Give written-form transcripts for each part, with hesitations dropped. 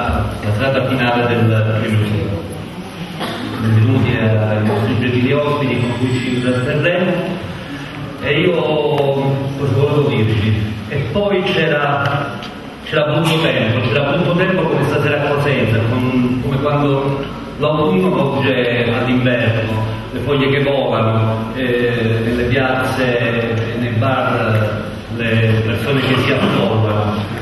la serata finale del primo giorno. Benvenuti ai nostri gentili ospiti con cui ci intratterremo. E io cosa volevo dirvi? E poi c'era brutto tempo come stasera a Cosenza, come quando l'autunno volge all'inverno, le foglie che volano, nelle piazze e nei bar le persone che si affollano.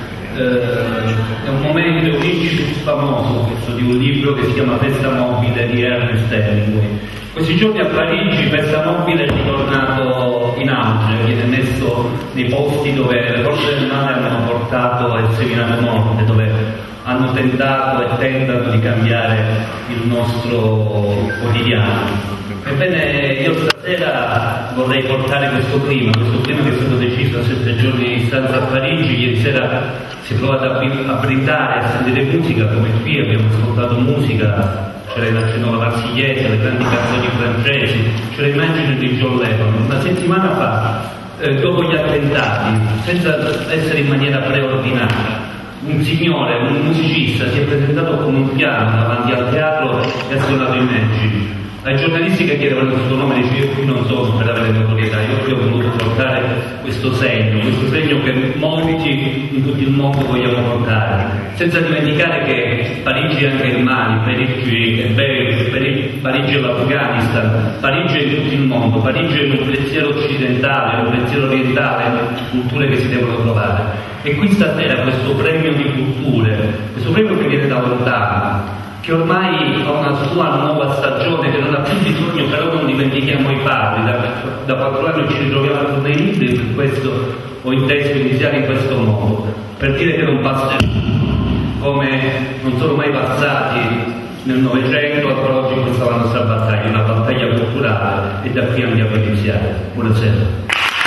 È un momento, è un incipit famoso questo di un libro che si chiama Festa Mobile di Ernest Hemingway. Questi giorni a Parigi Festa Mobile è ritornato in auge, viene messo nei posti dove le forze del male hanno portato e seminato morte, dove hanno tentato e tentano di cambiare il nostro quotidiano. Ebbene, io stasera vorrei portare questo clima che è stato deciso a 7 giorni di distanza a Parigi. Ieri sera si è provato a brindare, a sentire musica, come qui abbiamo ascoltato musica, c'era la Marsigliese, le grandi canzoni francesi, c'era l'immagine di John Lennon. Una settimana fa, dopo gli attentati, senza essere in maniera preordinata, un signore, un musicista, si è presentato con un piano davanti al teatro e ha suonato Imagine. Ai giornalisti che chiedevano il suo nome dice: io qui non sono per avere notorietà, io qui ho voluto portare questo segno che molti in tutto il mondo vogliono portare, senza dimenticare che Parigi è anche il Mali, Parigi è Beirut, Parigi è l'Afghanistan, Parigi è in tutto il mondo, Parigi è un pensiero occidentale, un pensiero orientale, culture che si devono trovare. E qui stasera questo premio di culture, questo premio che viene da lontano, che ormai ha una sua nuova stagione, che non ha più bisogno, però non dimentichiamo i padri. Da 4 anni ci ritroviamo con dei libri, e per questo ho inteso iniziare in questo modo, per dire che non passeranno come non sono mai passati nel Novecento, ancora oggi questa è la nostra battaglia, una battaglia culturale, e da qui andiamo a iniziare. Buonasera.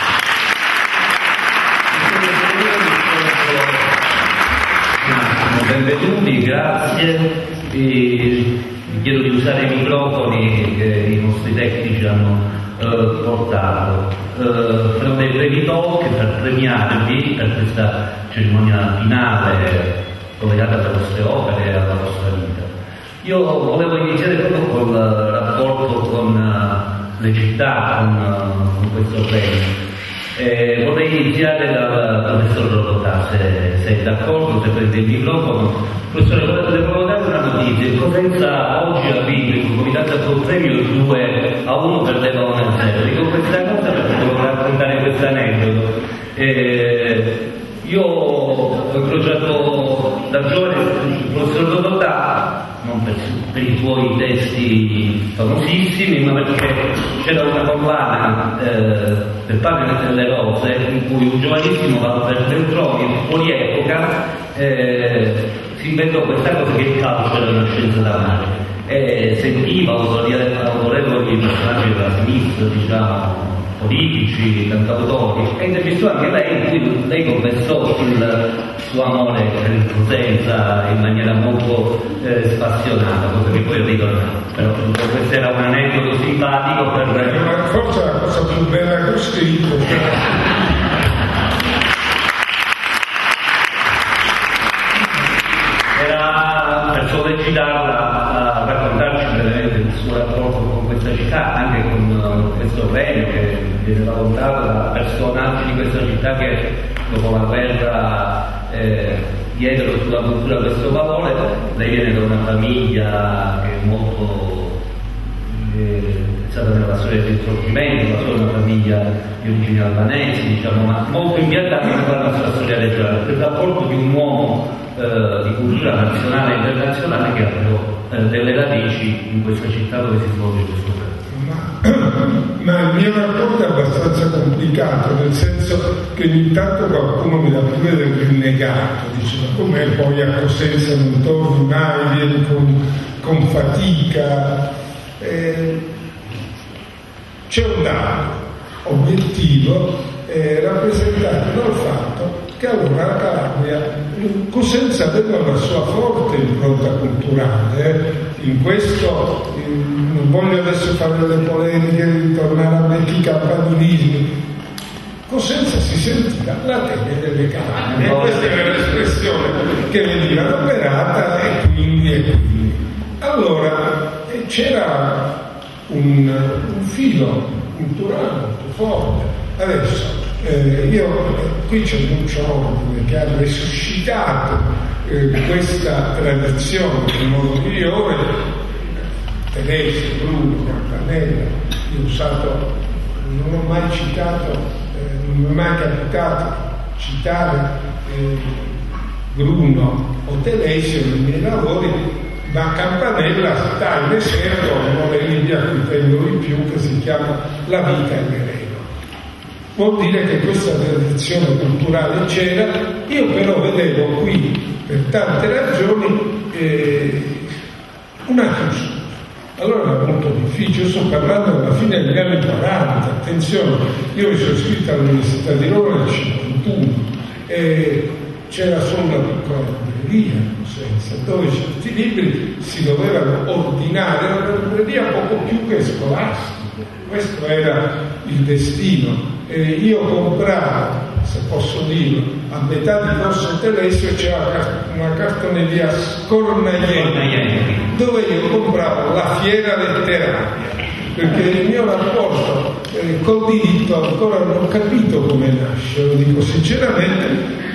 Benvenuti, grazie. Vi chiedo di usare i microfoni che i nostri tecnici hanno portato. Farò dei brevi talk per premiarvi per questa cerimonia finale collegata alle vostre opere e alla vostra vita. Io volevo iniziare proprio col rapporto con le città, con questo premio. Vorrei iniziare dal professor Rodotà, se è d'accordo, se prende il microfono. Professore, volevo dare una notizia. Cosenza oggi ha vinto il comitato col premio 2-1 per Leone 0. Dico questa cosa perché volevo raccontare questo aneddoto. Io ho incrociato da giovane il professor Rodotà, non per i suoi testi famosissimi, ma perché c'era una collana del Padre delle Rose in cui un giovanissimo Walter Veltroni, fuori epoca, si inventò questa cosa che il calcio era una scienza da mare, e sentiva autorevoli personaggi della sinistra, diciamo, politici, cantautori, e intervistò anche lei, in cui lei confessò il suo amore per Cosenza in maniera molto spassionata, cosa che poi ritornò. Però questo era un aneddoto simpatico per... Forse la cosa più bella che ho scritto. Era per sollecitarla a raccontarci brevemente il suo rapporto con questa città, anche con questo premio che viene raccontato da personaggi di questa città che dopo la guerra diedero sulla cultura questo valore. Lei viene da una famiglia che è molto è stata nella storia del risorgimento, la sua è una famiglia di origini albanesi, diciamo, ma molto impiantata nella nostra storia regionale. Il rapporto di un uomo di cultura nazionale e internazionale che ha però delle radici in questa città dove si svolge questo premio. Ma il mio rapporto è abbastanza complicato, nel senso che ogni tanto qualcuno mi dà pure del rinnegato, dice: ma com'è poi a Cosenza non torni mai, vieni con fatica. C'è un dato obiettivo rappresentato dal fatto che allora la Calabria, Cosenza aveva una sua forte impronta culturale. In questo non voglio adesso fare delle polemiche, ritornare a vecchi campanilismi. Cosenza si sentiva la tele delle Calabrie, questa era l'espressione pressione che veniva operata e quindi. Allora c'era un filo culturale molto forte. Adesso io qui c'è Lucio Ordine che ha resuscitato questa tradizione in modo migliore. Telesio, Bruno, Campanella, io ho usato, non ho mai citato, non mi è mai capitato citare Bruno o Telesio nei miei lavori, ma Campanella sta in eserto uno dei libri a cui tengo di più, che si chiama La vita in Galeno. Vuol dire che questa tradizione culturale c'era. Io però vedevo qui, per tante ragioni, una chiusura. Allora era molto difficile. Io sto parlando della fine degli anni 40, attenzione, io mi sono iscritto all'Università di Roma nel 1951 e c'era solo una piccola libreria in Cosenza, dove certi libri si dovevano ordinare, era una libreria poco più che scolastica. Questo era il destino. Io compravo, se posso dirlo, a metà di Corso Telesio c'era una cartoneria Scornaielli, dove io compravo la fiera letteraria, perché il mio rapporto col diritto ancora non ho capito come nasce, lo dico sinceramente,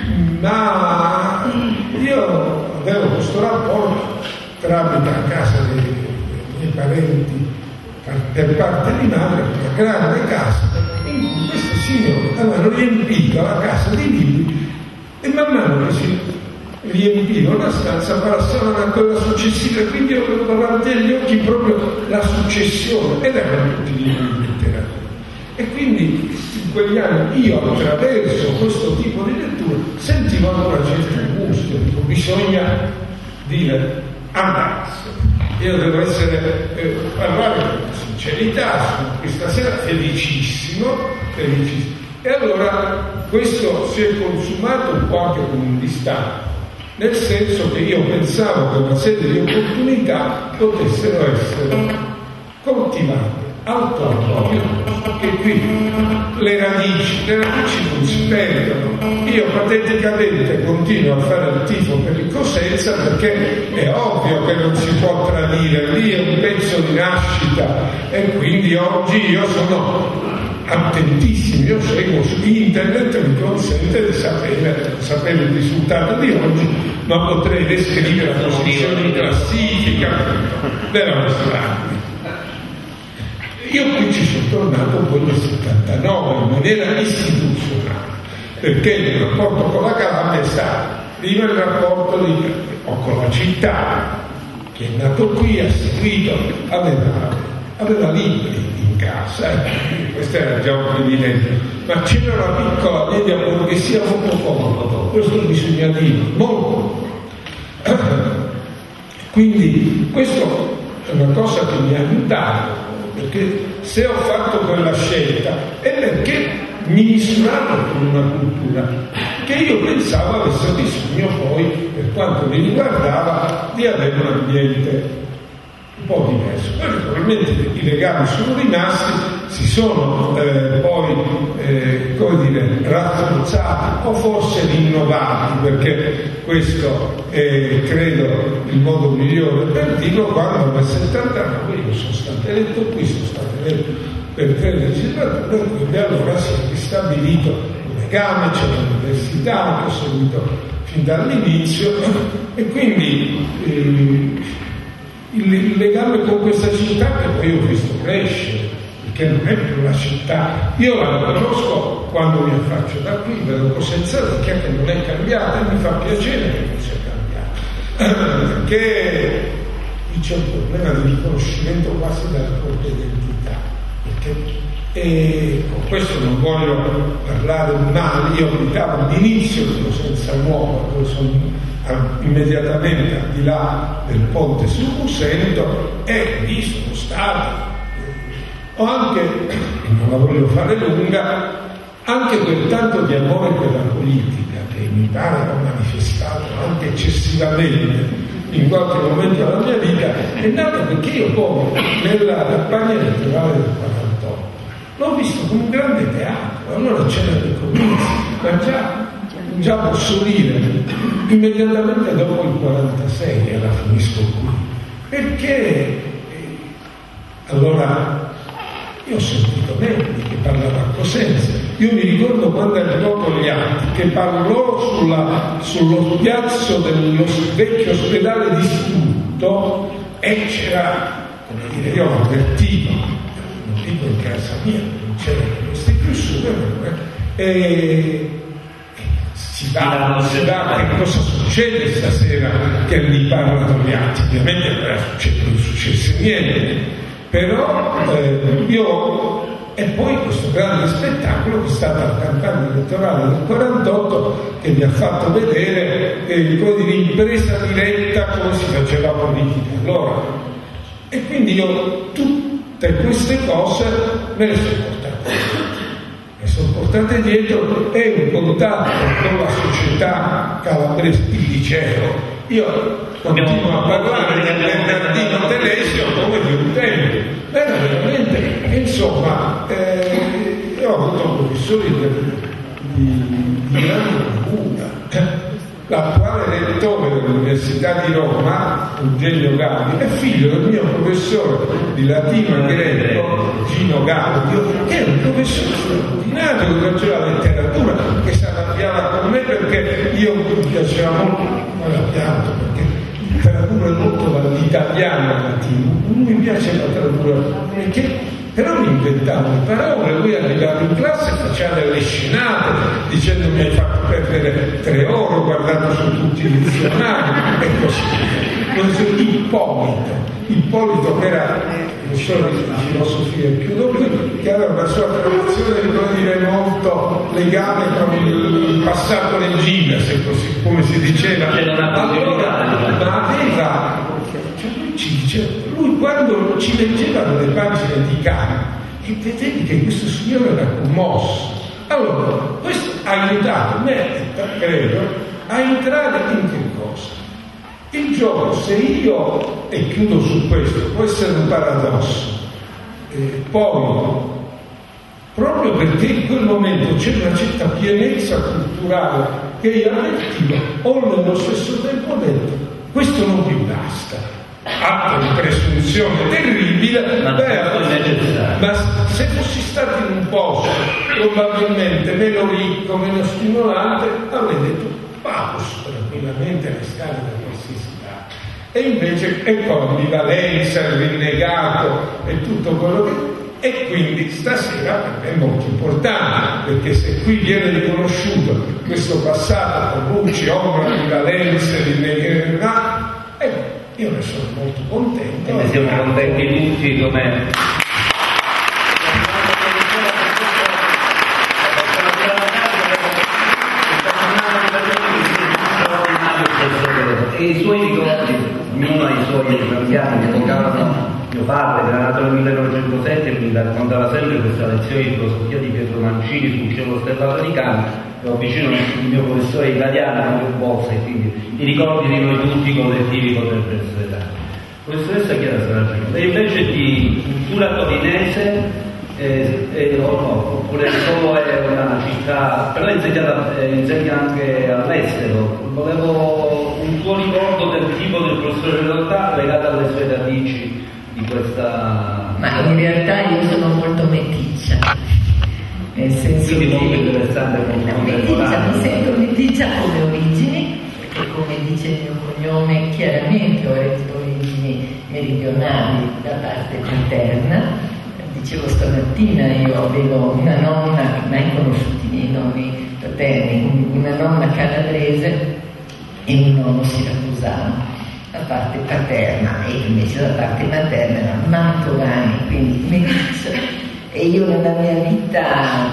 ma io avevo questo rapporto tramite la casa dei miei parenti per parte di madre, una grande casa in cui questi signori avevano riempito la casa di libri e man mano che si riempivano la stanza passavano a quella successiva, quindi io avevo davanti agli occhi proprio la successione ed erano tutti libri di letteratura. E quindi in quegli anni io, attraverso questo tipo di lettura, sentivo ancora certa angustia, dico bisogna dire andarsene. Io devo parlare con sincerità, sono qui stasera felicissimo. E allora questo si è consumato un po' anche con un distacco, nel senso che io pensavo che una serie di opportunità potessero essere coltivate autonomo, che qui le radici non si perdono. Io pateticamente continuo a fare il tifo per il Cosenza perché è ovvio che non si può tradire, lì è un pezzo di nascita e quindi oggi io sono attentissimo, io seguo su internet, mi consente di sapere il risultato di oggi, ma potrei descrivere la posizione in classifica della nostra anni. Io qui ci sono tornato poi nel 79 in maniera istituzionale, perché il rapporto con la Calabria è stato prima il rapporto con la città, che è nato qui, ha seguito, aveva libri in casa, questo era già un privilegio, ma c'era una piccola media borghesia molto comoda, questo bisogna dire, molto. Quindi questo è una cosa che mi ha aiutato, perché se ho fatto quella scelta è perché mi misuravo con una cultura che io pensavo avesse bisogno poi, per quanto mi riguardava, di avere un ambiente un po' diverso. Poi naturalmente i legami sono rimasti, si sono poi rafforzati o forse rinnovati, perché questo è credo il modo migliore per dirlo, quando nel 79 io sono stato eletto qui, sono stato eletto per 3 legislature, quindi allora si è ristabilito un legame, c'è l'università, ho seguito fin dall'inizio e quindi il legame con questa città che poi ho visto crescere, perché non è più la città. Io la conosco quando mi affaccio da qui, vedo Cosenza che non è cambiata e mi fa piacere che non sia cambiata, perché c'è un problema di riconoscimento quasi della propria identità, e con questo non voglio parlare male. Io abitavo all'inizio di Cosenza Nuova, dove sono immediatamente al di là del ponte sul Musento, e lì sono stato. Ho anche, non la voglio fare lunga, anche quel tanto di amore per la politica che mi pare ho manifestato anche eccessivamente in qualche momento della mia vita, è nato perché io poi nella campagna elettorale del 48 l'ho visto come un grande teatro. Allora c'era dei comizi, ma già già posso dire, immediatamente dopo il 46, e la finisco qui, perché allora io ho sentito Nenni che parlava a Cosenza, io mi ricordo quando arrivò Togliatti che parlò sullo spiazzo dello vecchio ospedale distrutto, e c'era, come dire, io ho avvertito, non dico in casa mia, non c'erano queste chiusure, e si dà che cosa succede stasera che lì parla Togliatti. Ovviamente non successe niente, però e poi questo grande spettacolo che è stata la campagna elettorale del 48, che mi ha fatto vedere in presa diretta come si faceva politica allora, e quindi io tutte queste cose me le sono portate dietro, e un contatto con la società calabrese, il liceo. Io continuo a parlare del Bernardino Telesio come di un tempo, veramente, insomma, io ho avuto professori di grande cura. L'attuale rettore dell'Università di Roma, Eugenio Gaudio, è figlio del mio professore di latino e greco, Gino Gaudio, che è un professore straordinario che faceva letteratura, che si arrabbiava con me perché io mi piaceva molto, non arrabbiato perché la letteratura è molto dall'italiano al latino, non mi piace la letteratura, perché però mi inventavo le parole, lui arrivava in classe e faceva delle scenate dicendo mi hai fatto perdere 3 ore, ho guardato su tutti i dizionari e così via. Ippolito che era professore di filosofia, e chiudo qui, che aveva una sua tradizione di dire molto legame con il passato regime, se così come si diceva. Ma aveva, lui quando ci leggeva delle pagine di Kant, e vedevi che questo signore era commosso. Allora, questo ha aiutato me, credo, a entrare in che cosa? Il gioco, se io, e chiudo su questo, può essere un paradosso, poi, proprio perché in quel momento c'è una certa pienezza culturale che io avvertivo, ho nello stesso tempo detto, questo non mi basta. Atto di presunzione terribile, ma se fossi stato in un posto probabilmente meno ricco, meno stimolante, avrei detto vado tranquillamente alle scale da qualsiasi parte. E invece ecco l'ambivalenza, il rinnegato e tutto quello che. E quindi stasera per me è molto importante, perché se qui viene riconosciuto questo passato con luci, ombra, ambivalenza, rinnegato, io ne sono molto contento. E ne siamo contenti tutti come. E i suoi ricordi, ognuno ha i suoi cambiati, che toccavano mio padre, che era nato nel 1907, mi raccontava sempre questa lezione di filosofia di Pietro Mancini sul cielo stellato di Kant, e ho vicino il mio professore italiano, Mario Bozza, e quindi i ricordi di noi tutti collettivi potrebbero essere tanti. Professoressa Chiara Saragino, e invece di cultura torinese, oppure solo è una città, per lei insegna anche all'estero. Volevo un suo ricordo del tipo del professore in realtà legato alle sue radici di questa. Ma in realtà io sono molto meticcia, nel senso quindi molto che interessante, mi sento meticcia come origini, perché come dice il mio cognome chiaramente ho origini meridionali da parte paterna. Dicevo stamattina, io avevo una nonna, mai conosciuti i miei nonni paterni, una nonna calabrese e un nonno siracusano, la parte paterna, e invece la parte materna era mantovani, quindi meticcia. E io nella mia vita,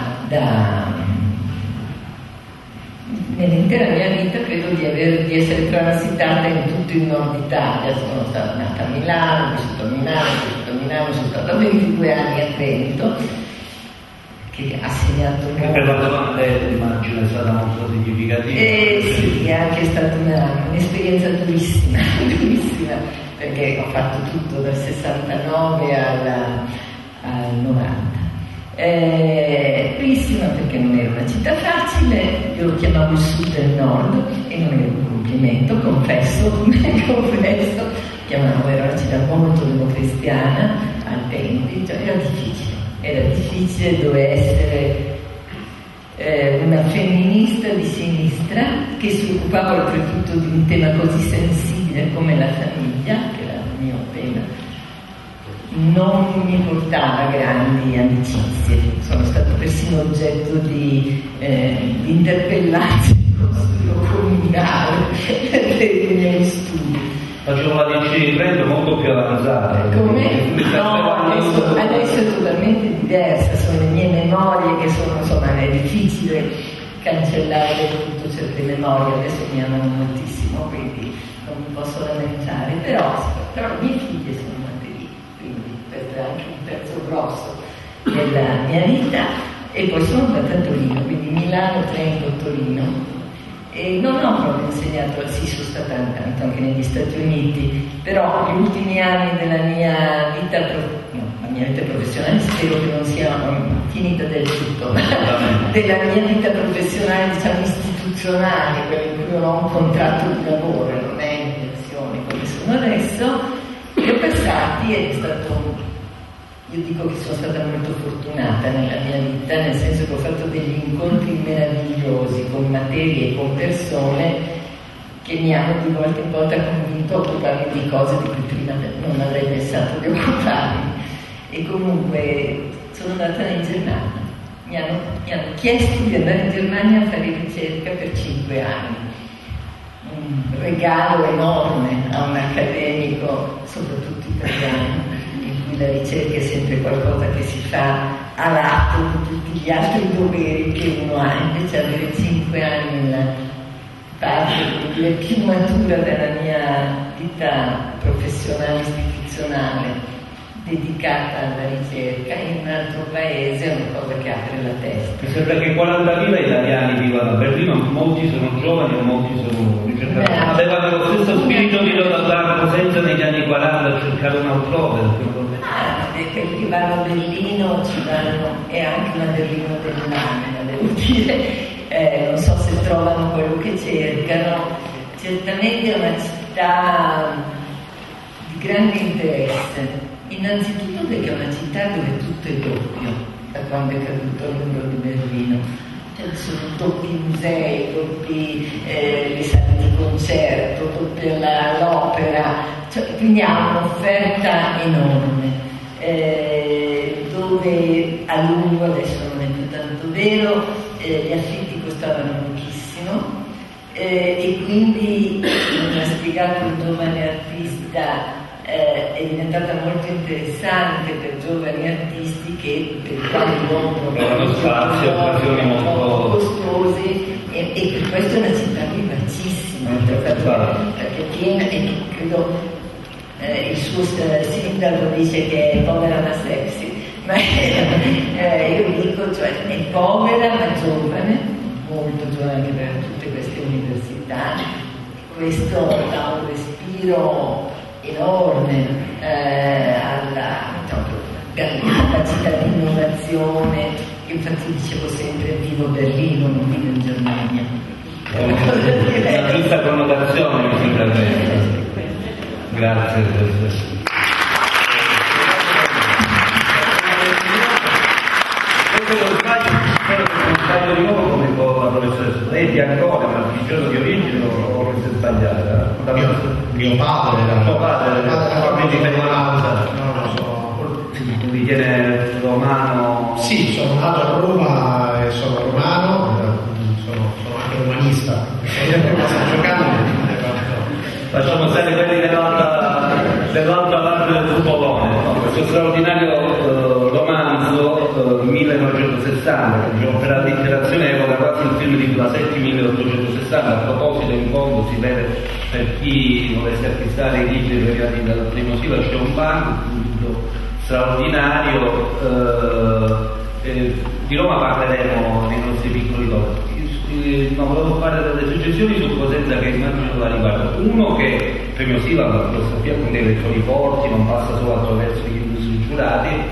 nell'intera mia vita, credo di essere transitata in tutto il nord Italia. Sono stata nata a Milano, ho vissuto a Milano, sono stata 22 anni a Trento, che ha segnato molto. Per la domanda immagino è stata molto significativa. Sì, è anche stata un'esperienza durissima, perché ho fatto tutto dal 69 al 90. Prissima perché non era una città facile, io lo chiamavo il sud del nord e non era un complimento, confesso, chiamavo, era una città molto democristiana al tempi, cioè era difficile, doveva essere una femminista di sinistra che si occupava oltretutto di un tema così sensibile come la famiglia, che era il mio tema. Non mi portava grandi amicizie, sono stato persino oggetto di interpellanze di consiglio comunale per i miei studi. Facevo la DC di Trento molto più avanzata. Come? No, adesso è totalmente diversa, sono le mie memorie che sono, insomma, è difficile cancellare tutto certe memorie, adesso mi amano moltissimo, quindi non mi posso lamentare, però le mie figlie sono nate lì, quindi questo è anche un pezzo grosso della mia vita, e poi sono andata a Torino, quindi Milano, Trento, Torino. E non ho proprio insegnato, sì, sono stata tanto anche negli Stati Uniti, però gli ultimi anni della mia vita, la mia vita professionale, spero che non sia finita del tutto, della mia vita professionale, diciamo, istituzionale, quella in cui non ho un contratto di lavoro, non è in pensione come sono adesso, li ho passati ed è stato... Io dico che sono stata molto fortunata nella mia vita, nel senso che ho fatto degli incontri meravigliosi con materie e con persone che mi hanno di volta in volta convinto a occuparmi di cose di cui prima non avrei pensato di occuparmi. E comunque sono andata in Germania. Mi hanno chiesto di andare in Germania a fare ricerca per 5 anni. Un regalo enorme a un accademico, soprattutto italiano, la ricerca è sempre qualcosa che si fa a lato di tutti gli altri doveri che uno ha, invece avere 5 anni nella parte più matura della mia vita professionale, istituzionale, dedicata alla ricerca in un altro paese è una cosa che apre la testa. Mi sembra che 40.000 italiani vivano a Berlino, molti sono giovani e molti sono ricercatori. Avevano lo stesso spirito di Rodolfo senza negli anni 40 a cercare un altrove. Perché vanno a Berlino, ci vanno, è anche una Berlino dell'anima, devo dire, non so se trovano quello che cercano. Certamente è una città di grande interesse, innanzitutto perché è una città dove tutto è doppio, da quando è caduto il muro di Berlino. Sono doppi musei, doppi le sale di concerto, doppia l'opera, cioè, quindi ha un'offerta enorme. Dove a lungo, adesso non è più tanto vero, gli affitti costavano pochissimo e quindi, come ha spiegato un giovane artista, è diventata molto interessante per giovani artisti che per i quali avevano spazio, occasioni molto costosi e per questo è una città vivacissima, perché è piena, e credo il suo sindaco dice che è povera ma sexy, ma io dico, cioè è povera ma giovane, molto giovane per tutte queste università. Questo dà un respiro enorme alla capacità di innovazione. Io infatti dicevo sempre vivo Berlino, non vivo in Germania. Una giusta connotazione mi sembra bene. Grazie. Non sbaglio di nuovo come la professoressa Letti ancora, ma il giorno di origine o che si è sbagliata? Mio padre quindi viene romano? Sì, sono nato a Roma e sono romano, sono anche romanista. Facciamo stare quelli dell'altra parte del cupolone, no? Questo straordinario romanzo 1960, che per l'allitterazione evoca quasi il film di Blasetti 1860. A proposito, in fondo si vede, per chi volesse acquistare i libri legati dal primo siglo, c'è un banco, un libro straordinario. Di Roma parleremo nei nostri piccoli corsi. Ma volevo fare delle suggestioni su Cosenza che immagino la riguarda. Uno, che il premio Sila, la filosofia con dei lettori forti, non passa solo attraverso gli illustri giurati,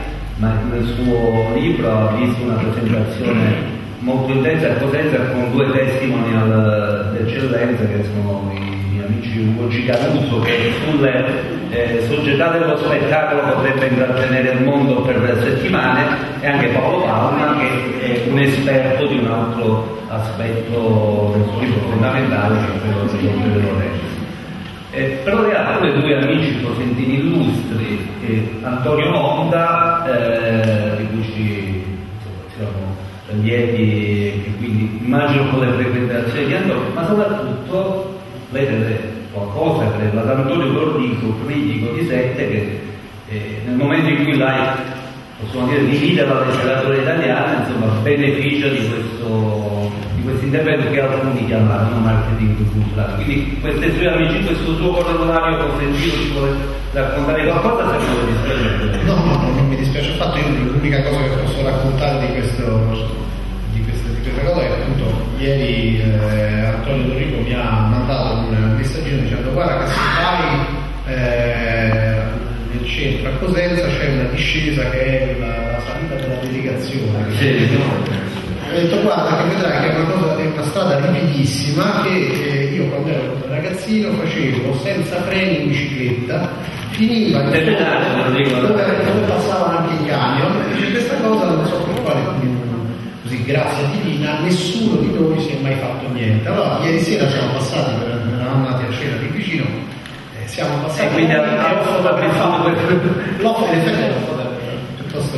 ma nel suo libro ha visto una presentazione molto intensa a Cosenza con 2 testimonial d'eccellenza che sono i miei amici Ugo Cicaruso, che sulle società dello spettacolo potrebbe intrattenere il mondo per settimane, e anche Paolo Palma, che è un esperto di un altro aspetto del suo libro fondamentale, che è quello di Lorenzo. Però le ha pure 2 amici cosentini illustri, Antonio Monda, di cui ci siamo lieti, e quindi immagino con le frequentazioni di Antonio, ma soprattutto vedete qualcosa per Antonio Gordico, critico di Sette, che nel momento in cui lei, possiamo dire, divide la letteratura italiana, insomma, beneficia di questo intervento che alcuni chiamavano marketing culturale. Quindi queste sue amici, questo suo correlario consentito, ci vuole raccontare qualcosa, se non vi dispiace? No, non mi dispiace affatto. Io l'unica cosa che posso raccontare di questa cosa è che appunto ieri Antonio Dorico mi ha mandato un messaggino dicendo: guarda che se vai nel centro a Cosenza c'è una discesa che è la salita della delegazione. Sì. Ho detto: guarda che vedrai che è una strada ripidissima che io quando ero ragazzino facevo senza freni in bicicletta, finiva dove passavano anche i camion, e questa cosa non so per quale, così grazia divina, nessuno di noi si è mai fatto niente. Allora ieri sera siamo passati, eravamo andati a cena di vicino, siamo passati, quindi l'offo da l'offo in effetti è piuttosto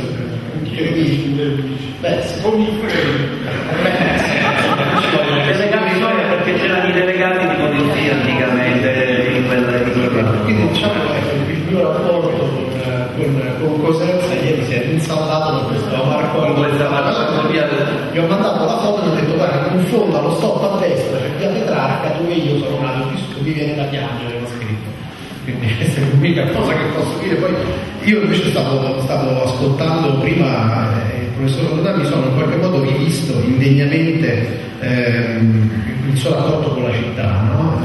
con i freni. Delegati sono perché c'erano i delegati di polizia anticamente in quel quindi diciamo che il mio rapporto con Cosenza ieri si è rinsaldato con questo amarco. Gli ho mandato la foto e ho detto: guarda, in fondo allo stop a destra c'è via Petrarca, dove io sono nato, mi viene da piangere, ho scritto. Quindi questa è l'unica cosa che posso dire. Poi io invece stavo ascoltando prima il professor Rodà, mi sono in qualche modo rivisto indegnamente il suo rapporto con la città, no?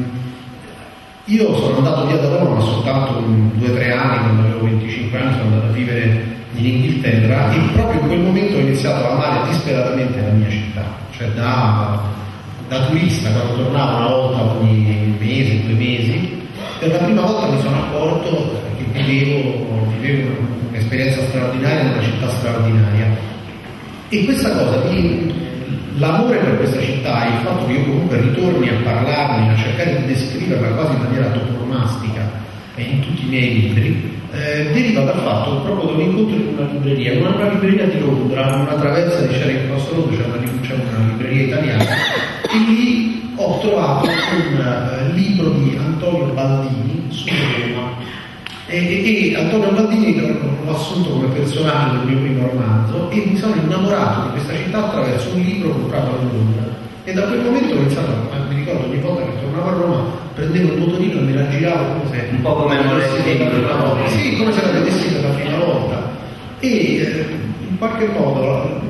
Io sono andato via da Roma soltanto 2 o 3 anni, quando avevo 25 anni sono andato a vivere in Inghilterra, e proprio in quel momento ho iniziato a amare disperatamente la mia città, cioè da turista, quando tornavo una volta ogni mese, 2 mesi, per la prima volta mi sono accorto che vivevo un'esperienza straordinaria in una città straordinaria. E questa cosa l'amore per questa città, il fatto che io comunque ritorni a parlarne, a cercare di descriverla quasi in maniera toponomastica in tutti i miei libri, deriva dal fatto proprio da un incontro in una libreria di Londra, una traversa di Charing Cross Road, c'è una libreria italiana, e lì ho trovato un libro di Antonio Baldini su Roma. E Antonio Baldini l'ho assunto come personaggio del mio primo romanzo, e mi sono innamorato di questa città attraverso un libro comprato a Londra. E da quel momento ho iniziato, mi ricordo ogni volta che tornavo a Roma, prendevo il motorino e me la giravo come se un po' come sì, come se la vedessi per la prima volta. E in qualche modo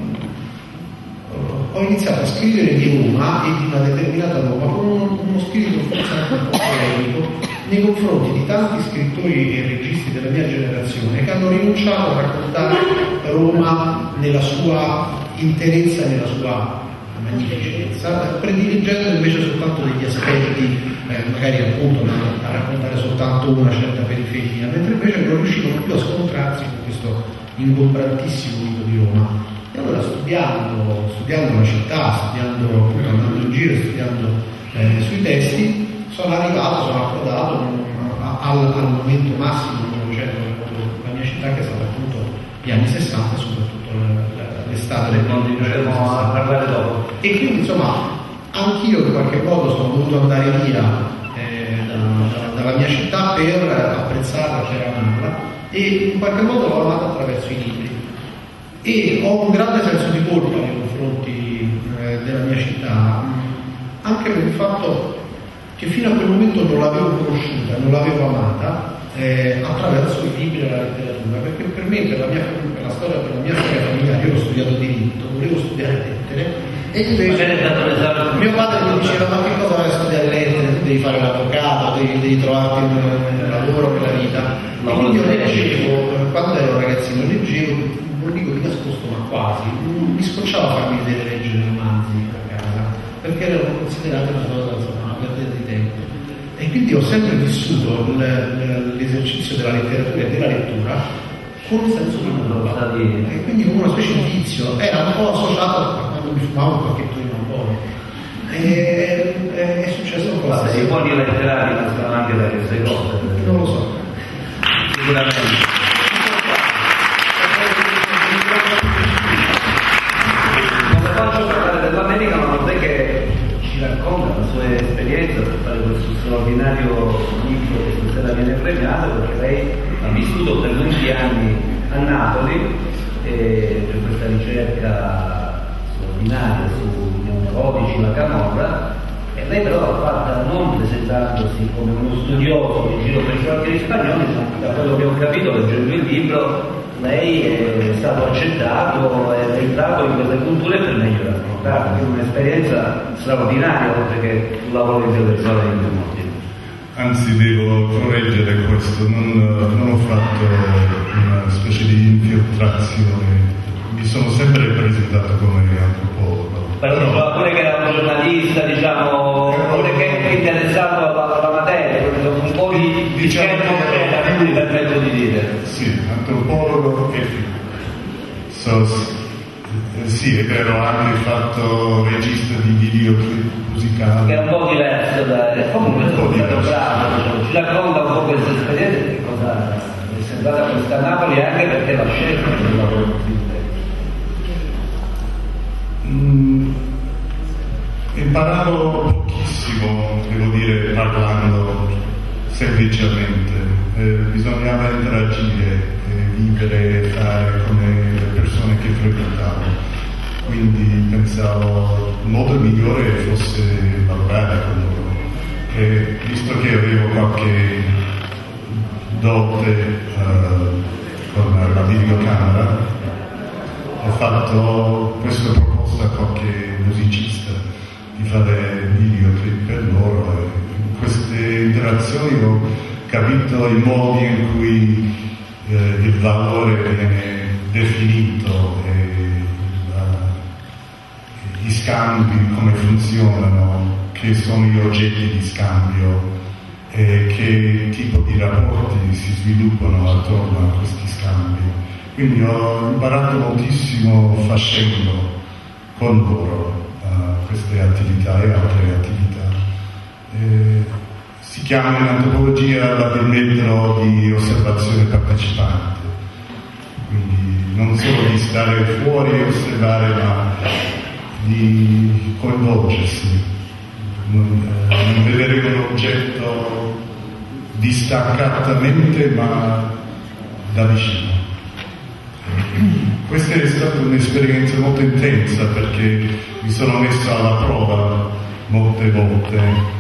ho iniziato a scrivere di Roma e di una determinata Roma con uno spirito forse anche un po' polemico nei confronti di tanti scrittori e registi della mia generazione che hanno rinunciato a raccontare Roma nella sua interezza e nella sua magnificenza, prediligendo invece soltanto degli aspetti, magari appunto a raccontare soltanto una certa periferia, mentre invece non riuscivano più a scontrarsi con questo ingombrantissimo mito di Roma. E allora studiando la città, andando in giro, studiando sui testi, sono approdato al momento massimo del Novecento la mia città, che è stata appunto gli anni 60, soprattutto l'estate del mondo a parlare dopo. E quindi insomma anch'io in qualche modo sono dovuto andare via dalla mia città per apprezzarla, per amarla, e in qualche modo l'ho amata attraverso i libri. E ho un grande senso di colpa nei confronti della mia città, anche per il fatto che fino a quel momento non l'avevo conosciuta, non l'avevo amata attraverso i libri e la letteratura, perché per me, per la mia storia familiare, io ho studiato diritto, volevo studiare lettere, e invece mio padre mi diceva: ma che cosa vai a studiare lettere? Tu devi fare l'avvocato, devi trovarti un lavoro nella vita. Io leggevo, quando ero ragazzino leggevo, non dico di nascosto ma quasi, mi scocciava farmi vedere leggere romanzi a casa, perché erano considerate una cosa, insomma, una perdita di tempo. E quindi ho sempre vissuto l'esercizio della letteratura e della lettura con un senso di colpa. E quindi come una specie di vizio, era un po' associato a quando mi fumavo un pacchetto di Marlboro. È successo un po'. Guarda, i buoni letterari nascono anche da queste cose. Non lo so. Sicuramente. Come faccio parlare dell'America, ma non è che ci racconta la sua esperienza per fare questo straordinario libro che stasera viene premiato, perché lei ha vissuto per lunghi anni a Napoli per questa ricerca straordinaria su neonerotici, la camorra, e lei però l'ha fatta non presentandosi come uno studioso in giro per i quartieri spagnoli, ma da quello che ho capito leggendo il libro lei è stato accettato, è entrato in quelle culture per meglio raccontare, quindi un'esperienza straordinaria oltre che un lavoro intellettuale in molti. Anzi, devo correggere questo, non ho fatto una specie di infiltrazione, mi sono sempre presentato come antropologo. Però pure che era un giornalista, diciamo, pure che è interessato alla materia, un po' di diciamo mi permetto di dire. Sì, antropologo e sì, è vero, ho anche fatto regista di videoclip musicali. Che è un po' diverso comunque è stato bravo, ci racconta un po' questa esperienza, che cosa è sembrata questa Napoli, anche perché la scelta del lavoro così imparavo pochissimo, devo dire, parlando semplicemente. Bisognava interagire, vivere e fare come le persone che frequentavo. Quindi pensavo il modo migliore fosse lavorare con loro. E visto che avevo qualche dote con la videocamera, ho fatto questa proposta a qualche musicista di fare videoclip per loro, e in queste interazioni ho capito i modi in cui il valore viene definito e gli scambi come funzionano, che sono gli oggetti di scambio e che tipo di rapporti si sviluppano attorno a questi scambi. Quindi ho imparato moltissimo facendo con loro queste attività e altre attività. Si chiama in antropologia il metodo di osservazione partecipante, quindi non solo di stare fuori e osservare, ma di coinvolgersi, non vedere un oggetto distaccatamente ma da vicino. Questa è stata un'esperienza molto intensa, perché mi sono messo alla prova molte volte.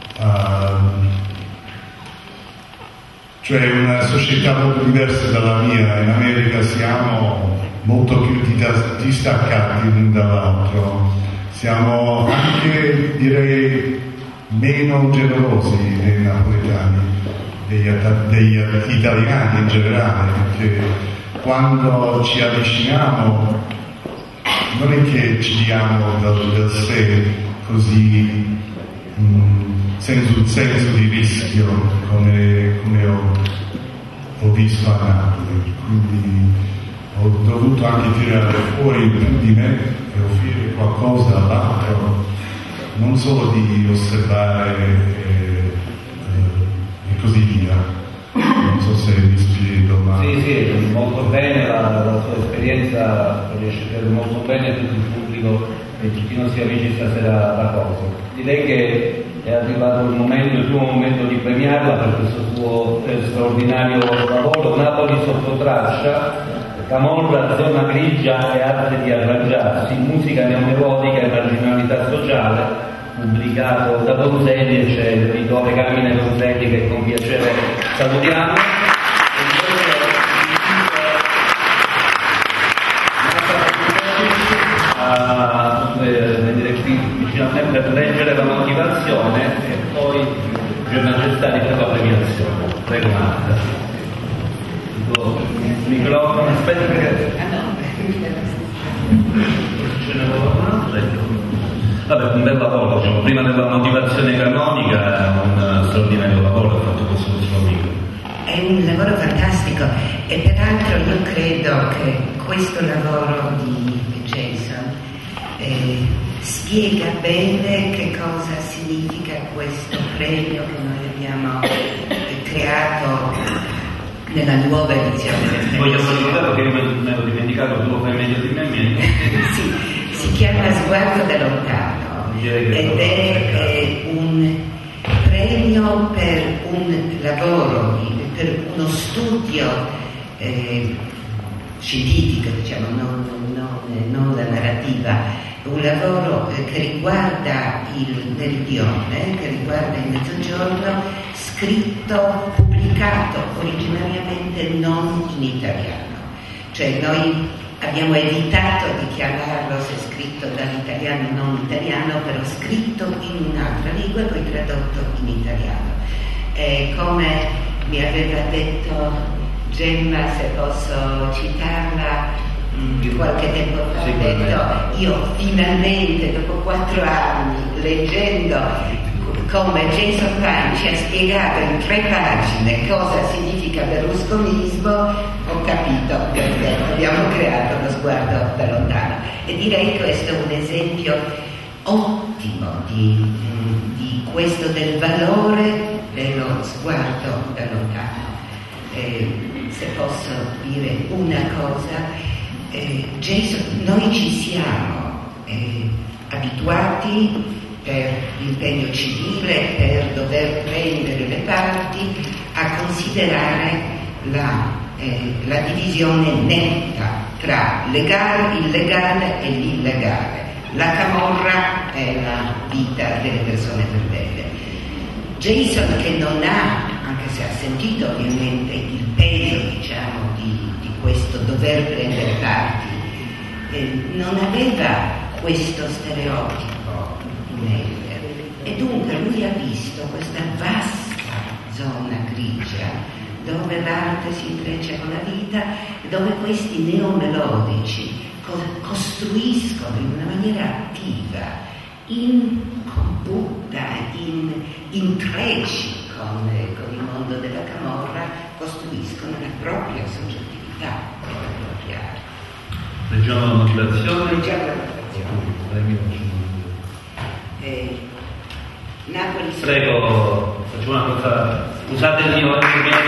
Cioè una società molto diversa dalla mia. In America siamo molto più distaccati l'un dall'altro, siamo anche, direi, meno generosi dei napoletani, degli italiani in generale, perché quando ci avviciniamo non è che ci diamo del sé così senza un senso di rischio come ho visto a Napoli. Quindi ho dovuto anche tirare fuori più di me e offrire qualcosa all'altro, non solo di osservare e così via. Non so se mi spiego, ma... Sì, molto bene, la sua esperienza riesce a capire molto bene tutto il pubblico e tutti i nostri amici stasera da cosa. Direi che è arrivato il primo momento di premiarla per questo suo straordinario lavoro, Napoli sotto traccia, camorra, zona grigia e arte di arrangiarsi, musica neonerotica e marginalità sociale, pubblicato da Donzelli, e c'è l'editore Carmine Donzelli che con piacere salutiamo. Venire qui vicino a me per leggere la motivazione e poi Sua Maestà di questa premiazione. Prego, Marta. il microfono, aspetta che... Ce ne vuole un altro. Vabbè, un bel lavoro, diciamo, prima della motivazione canonica, un straordinario lavoro fatto questo libro. È un lavoro fantastico e peraltro io credo che questo lavoro di Jason spiega bene che cosa significa questo premio che noi abbiamo creato nella nuova edizione del premio. Vogliamo ricordare che io me l'ho dimenticato, tu lo fai meglio di me. Sì, si chiama Sguardo da lontano ed è un premio per un lavoro, per uno studio scientifico, diciamo, non la narrativa, un lavoro che riguarda il meridione, che riguarda il Mezzogiorno, scritto, pubblicato originariamente non in italiano. Cioè noi abbiamo evitato di chiamarlo, se scritto dall'italiano non italiano, però scritto in un'altra lingua e poi tradotto in italiano. Come mi aveva detto Gemma, se posso citarla, qualche tempo fa, ha detto: io finalmente dopo 4 anni, leggendo come Jason Pine ci ha spiegato in 3 pagine cosa significa berlusconismo, ho capito perché abbiamo creato lo Sguardo da lontano. E direi che questo è un esempio ottimo di questo, del valore dello sguardo da lontano. Se posso dire una cosa, Jason, noi ci siamo abituati per l'impegno civile, per dover prendere le parti, a considerare la divisione netta tra legale, illegale e l'illegale. La camorra è la vita delle persone per bene. Jason, che non ha, anche se ha sentito ovviamente il peso, diciamo, di questo dover prendere parti, non aveva questo stereotipo in mente, e dunque lui ha visto questa vasta zona grigia dove l'arte si intreccia con la vita, dove questi neomelodici costruiscono in una maniera attiva, in combutta, in intrecci con il mondo della camorra, costruiscono la propria soggettività, la propria arte. Leggiamo la motivazione. Napoli. Prego, facciamo una cosa, usate il mio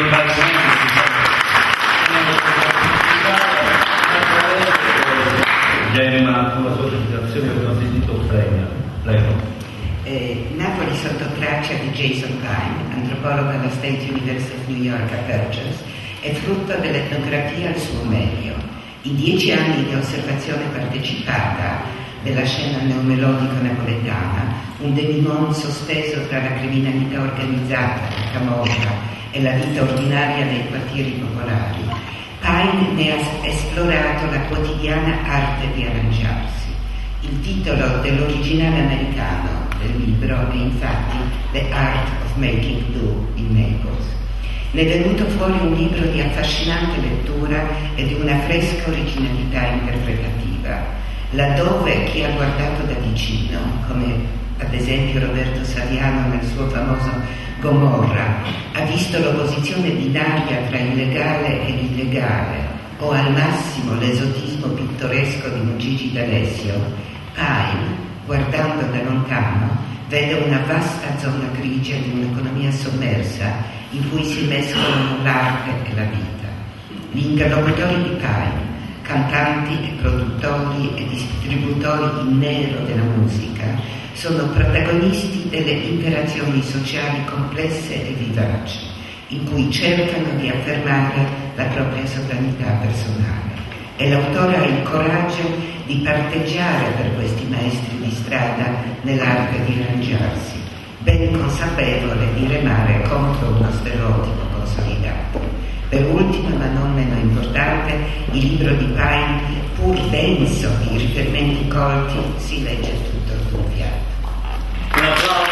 Gemma, con la sua presentazione che abbiamo sentito premia. Prego. Napoli sotto traccia di Jason Pine, antropologo alla State University of New York a Purchase, è frutto dell'etnografia al suo meglio. In 10 anni di osservazione partecipata della scena neomelodica napoletana, un demimonde sospeso tra la criminalità organizzata, la camorra e la vita ordinaria nei quartieri popolari, Pine ne ha esplorato la quotidiana arte di arrangiarsi. Il titolo dell'originale americano del libro è infatti The Art of Making Do in Naples. Ne è venuto fuori un libro di affascinante lettura e di una fresca originalità interpretativa, laddove chi ha guardato da vicino, come ad esempio Roberto Saviano nel suo famoso Gomorra, ha visto l'opposizione binaria tra il legale e l'illegale, o al massimo l'esotismo pittoresco di un Gigi D'Alessio, Pine, guardando da lontano, vede una vasta zona grigia di un'economia sommersa in cui si mescolano l'arte e la vita. Gli interlocutori di Pine, cantanti e produttori e distributori in nero della musica, sono protagonisti delle interazioni sociali complesse e vivaci, in cui cercano di affermare la propria sovranità personale. E l'autore ha il coraggio di parteggiare per questi maestri di strada nell'arte di arrangiarsi, ben consapevole di remare contro uno stereotipo consolidato. Per ultimo, ma non meno importante, il libro di Pine, pur denso di riferimenti colti, si legge tutto d'un fiato. Un applauso.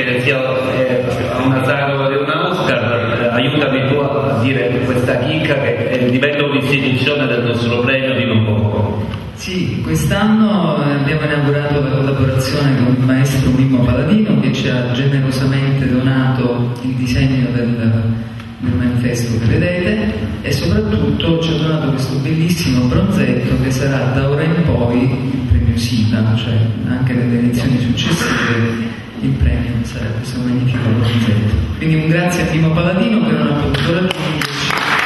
che sia una Sacro e una Oscar, aiutami tu a dire questa chicca che diventa un'istituzione del nostro premio di non poco. Sì, quest'anno abbiamo inaugurato la collaborazione con il maestro Mimmo Paladino, che ci ha generosamente donato il disegno del manifesto che vedete, e soprattutto ci ha donato questo bellissimo bronzetto che sarà da ora in poi il premio SIPA, cioè anche nelle edizioni successive il premio sarà questo magnifico bronzetto. Quindi un grazie a Mimmo Paladino che non ha potuto raggiungerci.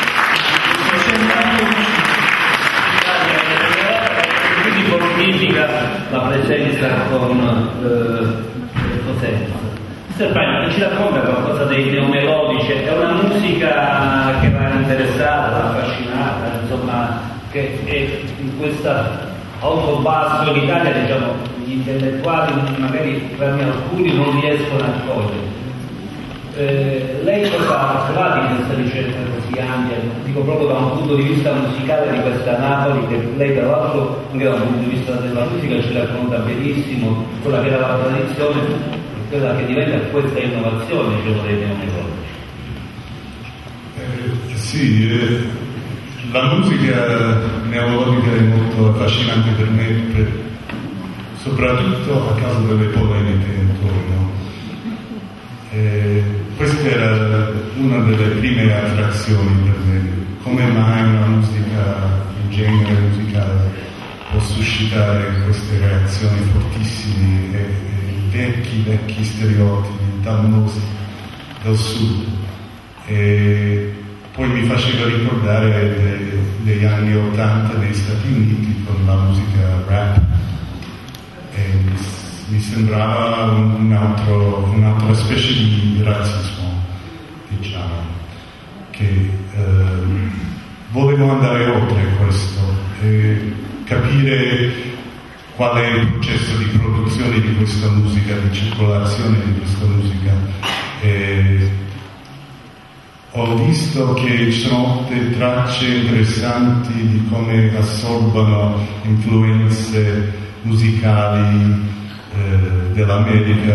Bonifica la presenza con Cosenza. Mr. Pagno, ci racconta qualcosa dei neomelodici? È una musica che l'ha interessata, l'ha affascinata, insomma, che è in questa alto basso in Italia, diciamo, gli intellettuali magari alcuni non riescono a cogliere. Lei cosa ha trovato in questa ricerca così ampia? Dico proprio da un punto di vista musicale di questa Napoli, che lei tra l'altro anche da un punto di vista della musica ci racconta benissimo quella che era la tradizione e quella che diventa questa innovazione, diciamo, dei neomelodici. Sì, la musica neomelodica è molto affascinante per me, soprattutto a causa delle polemiche intorno. Questa era una delle prime attrazioni per me. Come mai una musica, un genere musicale può suscitare queste reazioni fortissime e vecchi stereotipi dannosi del sud? E poi mi faceva ricordare degli anni '80 negli Stati Uniti con la musica rap. Mi sembrava un'altra specie di razzismo, diciamo, che volevo andare oltre questo e capire qual è il processo di produzione di questa musica, di circolazione di questa musica. Ho visto che ci sono molte tracce interessanti di come assorbono influenze musicali dell'America,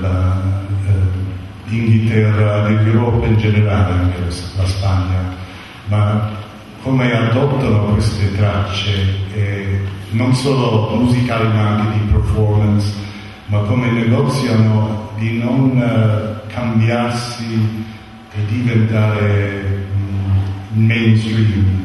dell'Inghilterra, dell'Europa in generale, anche la Spagna, ma come adottano queste tracce, non solo musicali ma anche di performance, ma come negoziano di non cambiarsi e diventare mainstream,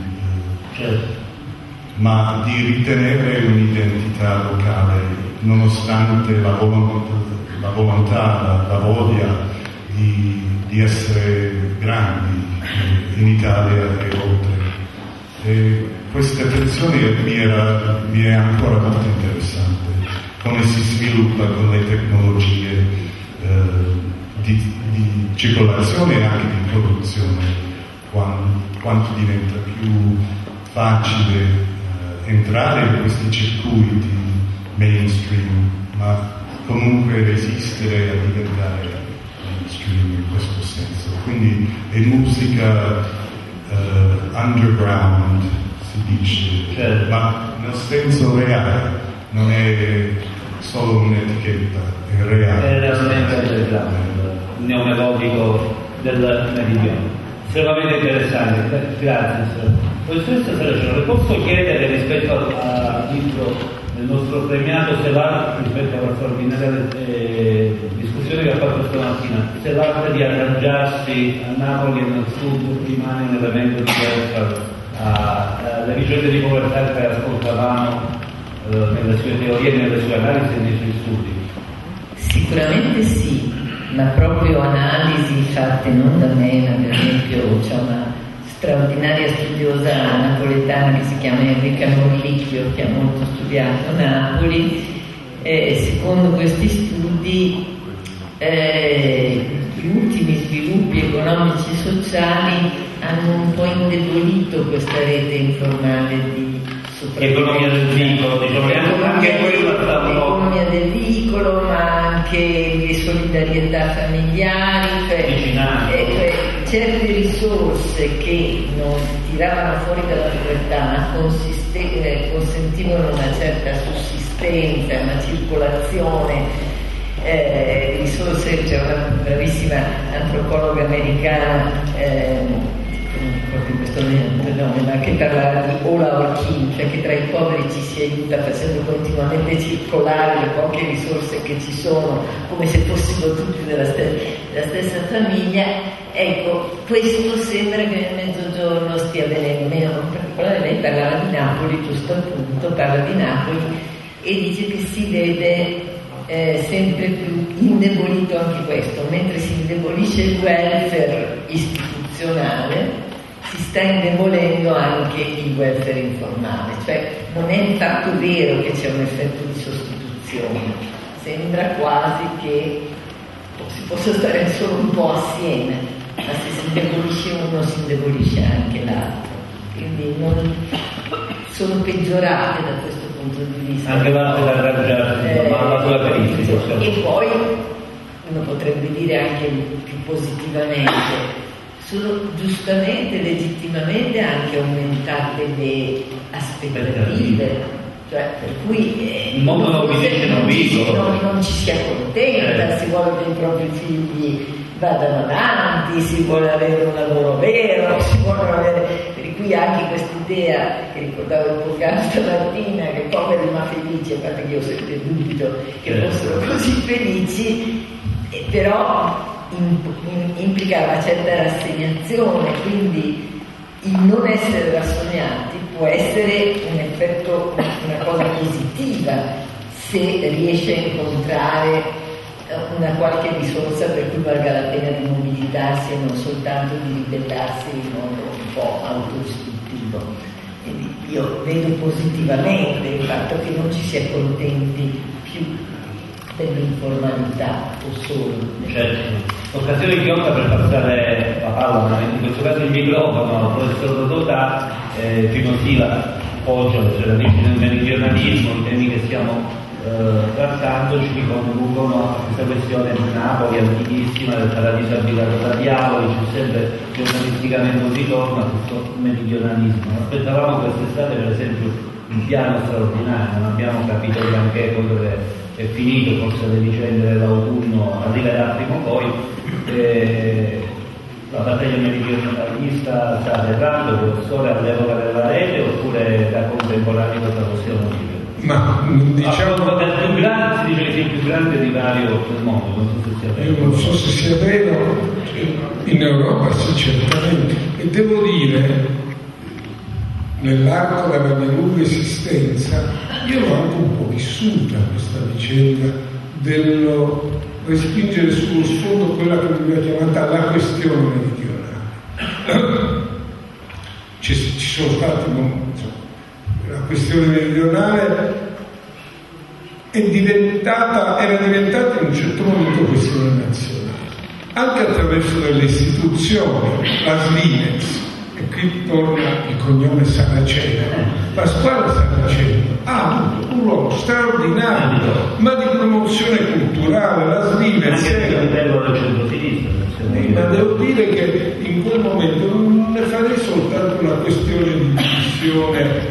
ma di ritenere un'identità locale, nonostante la volontà, la voglia di essere grandi in Italia e oltre. E questa tensione mi è ancora molto interessante, come si sviluppa con le tecnologie di circolazione e anche di produzione, quanto diventa più facile entrare in questi circuiti mainstream, ma comunque resistere a diventare mainstream in questo senso. Quindi è musica underground, si dice, ma nel senso reale, non è solo un'etichetta, è reale. È realmente underground, il neomelodico del meridione. Estremamente interessante, grazie. Professoressa Saraceno, le posso chiedere rispetto al libro del nostro premiato Selar, rispetto alla straordinaria discussione che ha fatto stamattina, se l'arte di arrangiarsi a Napoli e nel sud rimane un elemento diverso alle vicende di povertà che ascoltavamo nelle sue teorie, nelle sue analisi e nei suoi studi? Sicuramente sì, ma proprio analisi fatte non da me, ma per esempio c'è una straordinaria studiosa napoletana che si chiama Enrica Morlicchio, che ha molto studiato Napoli, secondo questi studi gli ultimi sviluppi economici e sociali hanno un po' indebolito questa rete informale di economia del vicolo, diciamo, anche l'economia del vicolo, ma anche le solidarietà familiari, cioè certe risorse che non tiravano fuori dalla povertà consentivano una certa sussistenza, una circolazione risorse. C'è una bravissima antropologa americana, proprio in questo nome, ma che parlava di all our kin, cioè che tra i poveri ci si aiuta facendo continuamente circolare le poche risorse che ci sono, come se fossimo tutti della stessa famiglia. Ecco, questo sembra che nel Mezzogiorno stia avvenendo meno. In particolare lei parlava di Napoli, giusto appunto, parla di Napoli e dice che si vede sempre più indebolito anche questo, mentre si indebolisce il welfare istituzionale, si sta indebolendo anche il welfare informale, cioè non è infatti vero che c'è un effetto di sostituzione, sembra quasi che si possa stare solo un po' assieme, ma se si indebolisce uno si indebolisce anche l'altro, quindi non sono peggiorate da questo punto di vista. Anche l'altro da arrangiarsi, ma la sua caratteristica. E poi uno potrebbe dire anche più positivamente, sono giustamente, legittimamente anche aumentate le aspettative, cioè per cui il mondo non non ci si accontenta, si vuole che i propri figli vadano avanti, si vuole avere un lavoro vero, si vuole avere, per cui anche quest'idea che ricordavo un po' stamattina, che poveri ma felici, a parte che io sempre dubito che fossero così felici, però implica una certa rassegnazione, quindi il non essere rassegnati può essere un effetto, una cosa positiva se riesce a incontrare una qualche risorsa per cui valga la pena di mobilitarsi e non soltanto di ribellarsi in modo un po' autodistruttivo. Quindi io vedo positivamente il fatto che non ci si accontenti più dell'informalità o solo. Certo, occasione che offre per passare la palla, ma in questo caso il microfono al professor Rodotà, Finosiva appoggia le sue radici del meridionalismo, i temi che stiamo trattando ci riconducono a questa questione di Napoli antichissima, del paradiso abitato da diavoli, c'è sempre giornalisticamente un ritorno a questo meridionalismo. Aspettavamo quest'estate per esempio un piano straordinario, non abbiamo capito neanche dove è finito, forse le vicende dell'autunno arriverà prima o poi. La battaglia meridionalista sta arrivando, professore, all'epoca della rete oppure da contemporaneo questa questione? Ma diciamo del più grande, si dice che sia il più grande divario del mondo, non so se sia vero. Io non so se sia vero, in Europa sì, certamente, e devo dire, nell'arco della mia lunga esistenza, io l'ho anche un po' vissuta questa vicenda dello respingere sullo sfondo quella che veniva chiamata la questione meridionale. Ci sono stati la questione meridionale era diventata in un certo momento questione nazionale, anche attraverso delle istituzioni, la SVIMEZ, e qui torna il cognome Saraceno. Pasquale Saraceno ha avuto un ruolo straordinario, ma di promozione culturale, la SVIMEZ era a livello del centro-sinistra. Ma devo dire che in quel momento non ne farei soltanto una questione di divisione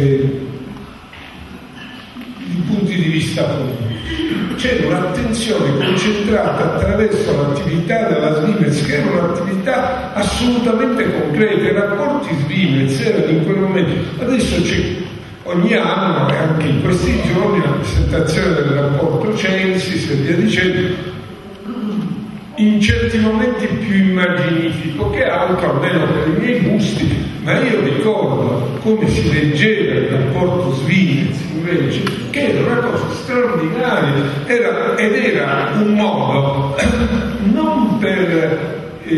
di punti di vista politici. C'era un'attenzione concentrata attraverso l'attività della SVIMEZ, che era un'attività assolutamente concreta. I rapporti SVIMEZ erano in quel momento. Adesso c'è ogni anno e anche in questi giorni la presentazione del rapporto Censis e via dicendo, in certi momenti più immaginifico che altro, almeno per i miei gusti, ma io ricordo come si leggeva il rapporto SVIMEZ invece, che era una cosa straordinaria, era un modo non per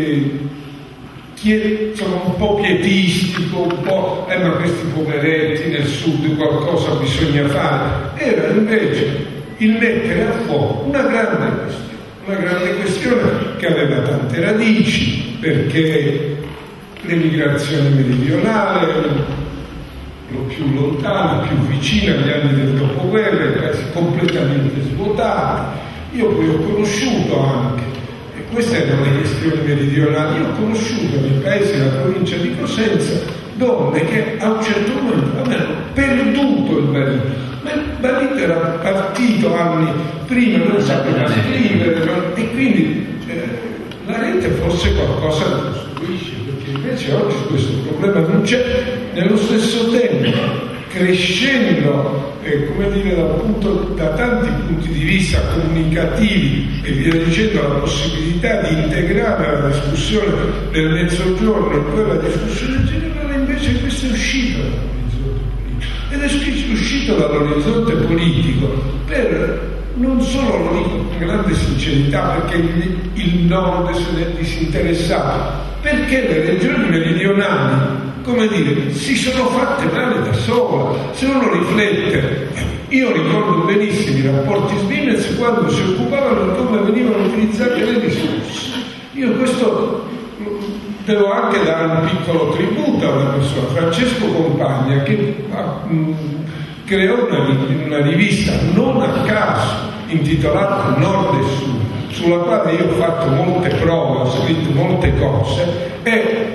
insomma, un po' pietistico, un po' ma questi poveretti nel sud qualcosa bisogna fare, era invece il mettere a fuoco una grande questione che aveva tante radici, perché l'emigrazione meridionale, lo più lontana, più vicina agli anni del dopoguerra, i paesi completamente svuotati. Io poi ho conosciuto anche, e queste erano le questioni meridionali, io ho conosciuto nei paesi della provincia di Cosenza donne che a un certo momento avevano perduto il marito, ma marito era partito anni prima, non sapeva scrivere, e quindi la rete forse qualcosa lo costruisce, perché invece oggi questo problema non c'è. Nello stesso tempo, crescendo da tanti punti di vista comunicativi e via dicendo, la possibilità di integrare la discussione del mezzogiorno in quella discussione generale, invece questo è uscito dall'orizzonte politico, ed è uscito dall'orizzonte politico per, non solo, lo dico con grande sincerità, perché il nord se ne è disinteressato, perché le regioni meridionali, come dire, si sono fatte male da sola. Se uno riflette, io ricordo benissimo i rapporti Svimez quando si occupavano di come venivano utilizzate le risorse. Io questo devo anche dare un piccolo tributo a una persona, Francesco Compagna, che creò una rivista non a caso intitolata Nord e Sud, sulla quale io ho fatto molte prove, ho scritto molte cose, e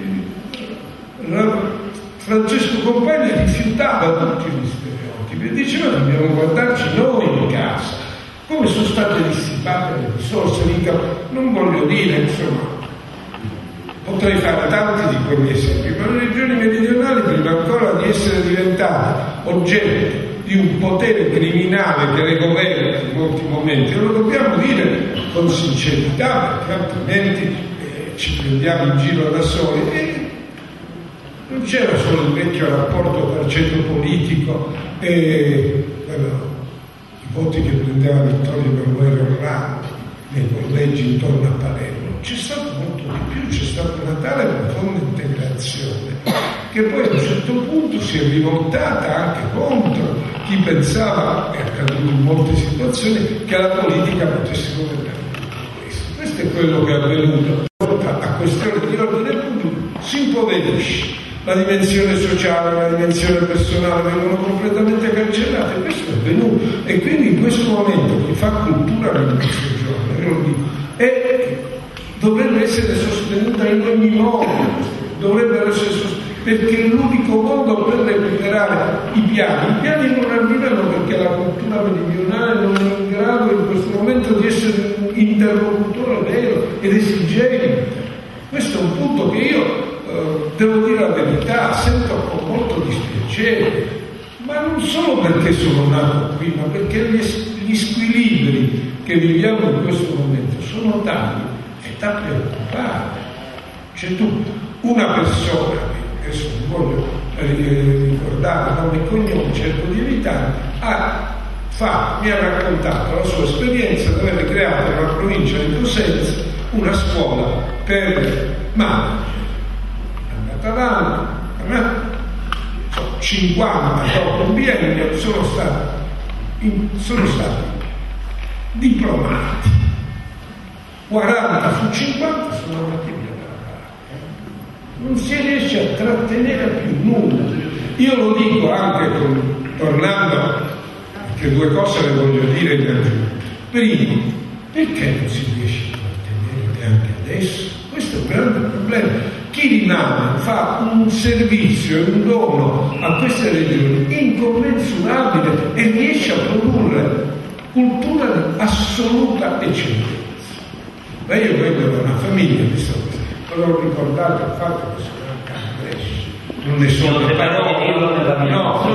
Francesco Compagna rifiutava tutti gli stereotipi e diceva: dobbiamo guardarci noi in casa, come sono state dissipate le risorse. Non voglio dire, insomma, potrei fare tanti di quegli esempi, ma le regioni meridionali, prima ancora di essere diventate oggetto di un potere criminale che le governa in molti momenti, lo dobbiamo dire con sincerità, perché altrimenti ci prendiamo in giro da soli. E non c'era solo il vecchio rapporto traceto politico e i voti che prendeva Vittorio Emanuele Orlando nei collegi intorno a Palermo. C'è stato molto di più, c'è stata una tale profonda integrazione che poi a un certo punto si è rivoltata anche contro chi pensava, è accaduto in molte situazioni, che la politica potesse governare tutto questo. Questo è quello che è avvenuto. A questione di ordine pubblico si impoverisce, la dimensione sociale, la dimensione personale vengono completamente cancellate. Questo è avvenuto, e quindi in questo momento chi fa cultura nel Mezzogiorno, io lo dico, dovrebbe essere sostenuta in ogni modo, dovrebbero essere sostenute, perché è l'unico modo per recuperare i piani non arrivano perché la cultura meridionale non è in grado in questo momento di essere un interlocutore vero ed esigente. Questo è un punto che io devo dire la verità, sento con molto dispiacere, ma non solo perché sono nato qui, ma perché gli squilibri che viviamo in questo momento sono tali e da preoccupare. C'è tutta una persona, adesso non voglio ricordare nome e cognome, cerco di evitare, mi ha raccontato la sua esperienza di aver creato nella provincia di Cosenza una scuola per manager. È andata avanti, 50 dopo un biennio sono stati diplomati, 40 su 50 sono andati via dalla parte. Non si riesce a trattenere più nulla. Io lo dico anche tornando, perché due cose le voglio dire innanzitutto. Primo, perché non si riesce a trattenere neanche adesso? Questo è un grande problema. Chi rimane fa un servizio e un dono a queste regioni incommensurabile e riesce a produrre cultura di assoluta eccellenza. Ma io vengo da una famiglia di soldi, volevo ricordare il fatto che sono anche Brescia, non ne sono parole.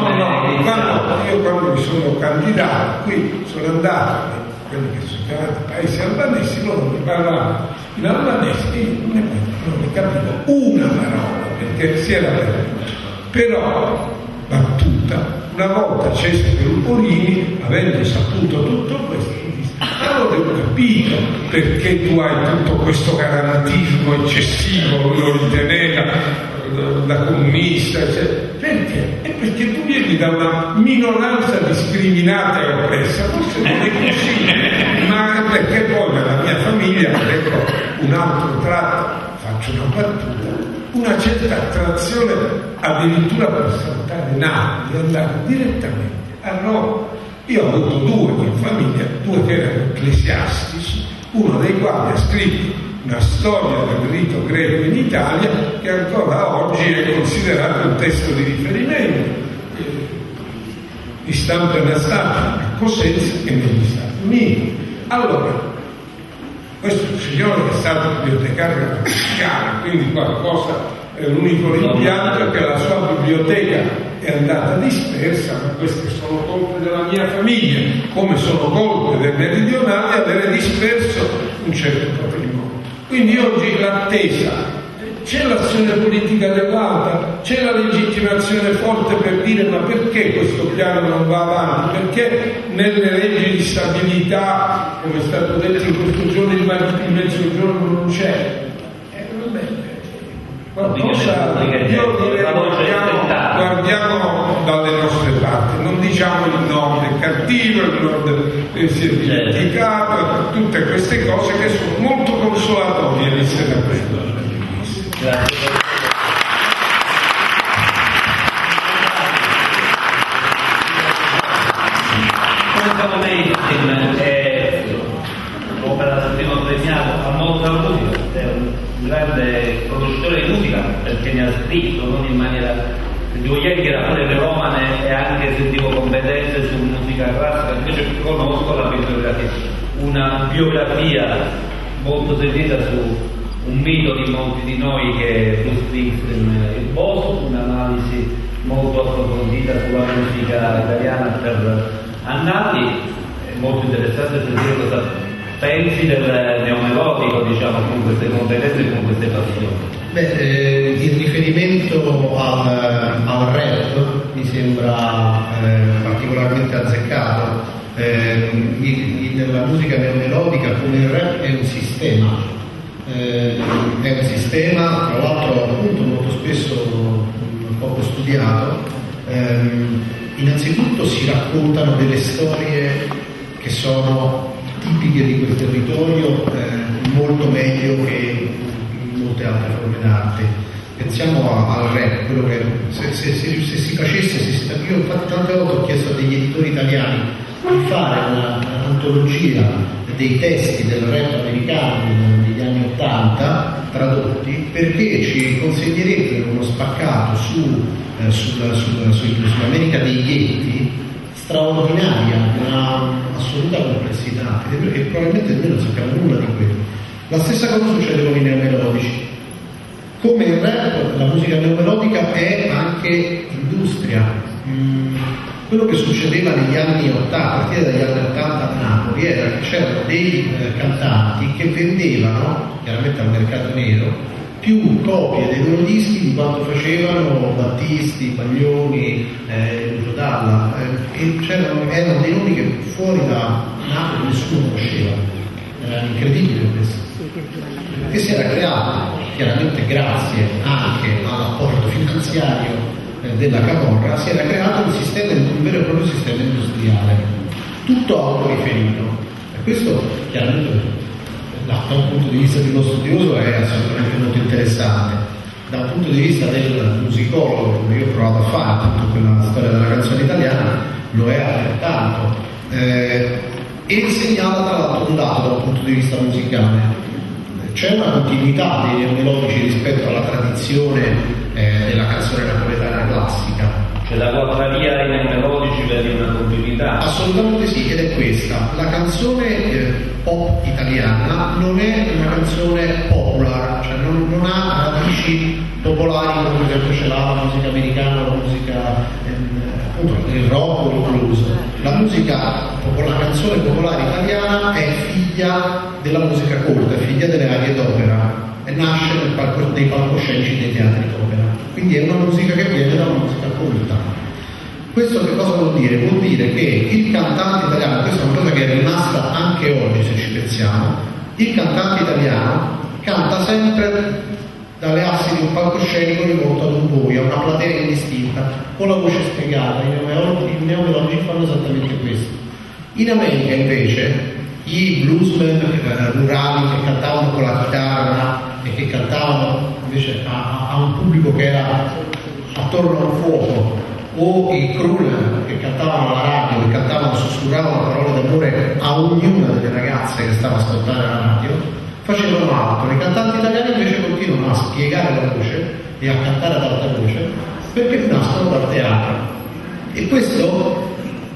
Io quando mi sono candidato qui sono andato quelli che sono chiamati paesi albanesi, loro mi parlavano in albanese e io non ne capivo una parola perché si era perduto. Però battuta, una volta Cesare Lupolini, avendo saputo tutto questo, mi disse: allora ho capito perché tu hai tutto questo garantismo eccessivo, lo riteneva da comunista, eccetera. Perché? È perché tu vieni da una minoranza discriminata e oppressa, forse non è così, ma perché poi nella mia famiglia, ecco, un altro tratto, faccio una battuta, una certa attrazione addirittura per saltare Napoli, andare direttamente a Roma. Io ho avuto due in famiglia, due che erano ecclesiastici, uno dei quali ha scritto una storia del rito greco in Italia che ancora oggi è considerato un testo di riferimento. di stampa anastasica a Cosenza e negli Stati Uniti. Allora, questo signore che è stato bibliotecario fiscale, quindi qualcosa, l'unico rimpianto è che la sua biblioteca è andata dispersa, ma queste sono colpe della mia famiglia, come sono colpe del meridionale avere disperso un certo patrimonio. Quindi oggi l'attesa, c'è l'azione politica dell'ATA, c'è la legittimazione forte per dire ma perché questo piano non va avanti, perché nelle leggi di stabilità, come è stato detto in questo giorno, il mezzogiorno non c'è. Qualcosa guardiamo dalle nostre parti, non diciamo il nord è cattivo, il nord si è dimenticato, tutte queste cose che sono molto consolatorie di essere apprese. Grazie. Questo mainstream è opera del primo premiato a modo della musica, è un grande conoscitore di musica perché ne ha scritto, non in maniera. Dico ieri che era pure melomane e anche sentivo competenze su musica classica, invece conosco la bibliografia, una biografia molto sentita su un mito di molti di noi che è Bruce Springsteen, il boss, un'analisi molto approfondita sulla musica italiana per annati, è molto interessante sentire cosa pensi del neomelodico, diciamo, con queste competenze e con queste passioni. Beh, il riferimento al rap mi sembra particolarmente azzeccato. La musica neomelodica come il rap è un sistema. Tra l'altro appunto molto spesso poco studiato. Innanzitutto si raccontano delle storie che sono tipiche di quel territorio molto meglio che in molte altre forme d'arte. Pensiamo al rap, quello che se si facesse, io infatti tante volte ho chiesto a degli editori italiani di fare un'antologia dei testi del rap americano negli anni 80 tradotti, perché ci consegnerebbero uno spaccato sull'America dei ghetti straordinaria, una assoluta complessità, e probabilmente noi non sappiamo nulla di quello. La stessa cosa succede con i neomelodici. Come il rap, la musica neomelodica è anche industria. Quello che succedeva negli anni 80, a partire dagli anni 80 a Napoli, era che c'erano dei cantanti che vendevano, chiaramente al mercato nero, più copie dei loro dischi di quanto facevano Battisti, Baglioni, Lucio Dalla, e erano dei nomi che fuori da Napoli nessuno conosceva. Era incredibile questo. Che si era creato, chiaramente grazie anche all'apporto finanziario della Camorra, si era creato un vero e proprio sistema industriale, tutto autoriferito. E questo chiaramente da un punto di vista di uno studioso è assolutamente molto interessante. Da un punto di vista del musicologo, come io ho provato a fare appunto quella storia della canzone italiana, lo è altrettanto. E segnala tra l'altro un dato da un punto di vista musicale. C'è una continuità dei neomelodici rispetto alla tradizione della canzone napoletana classica. Cioè la guardaria ai neomelodici vedi una continuità? Assolutamente sì, ed è questa. La canzone pop italiana non è una canzone popular, cioè non ha radici popolari come per esempio ce l'ha la musica americana, la musica appunto il rock o il blues. La canzone popolare italiana è figlia della musica colta, è figlia delle arie d'opera e nasce nei palcoscenici dei teatri d'opera. Quindi è una musica che viene da una musica colta. Questo che cosa vuol dire? Vuol dire che il cantante italiano, questa è una cosa che è rimasta anche oggi se ci pensiamo, il cantante italiano canta sempre dalle assi di un palcoscenico rivolto ad un voi, a una platea indistinta, con la voce spiegata. I neomelodici fanno esattamente questo. In America invece i bluesmen rurali che cantavano con la chitarra e che cantavano invece a un pubblico che era attorno al fuoco, o i crooner che cantavano alla radio, che cantavano, sussurravano parole d'amore a ognuna delle ragazze che stava a ascoltare la radio, facevano altro. I cantanti italiani invece continuano a spiegare la voce e a cantare ad alta voce perché nascono dal teatro. E questo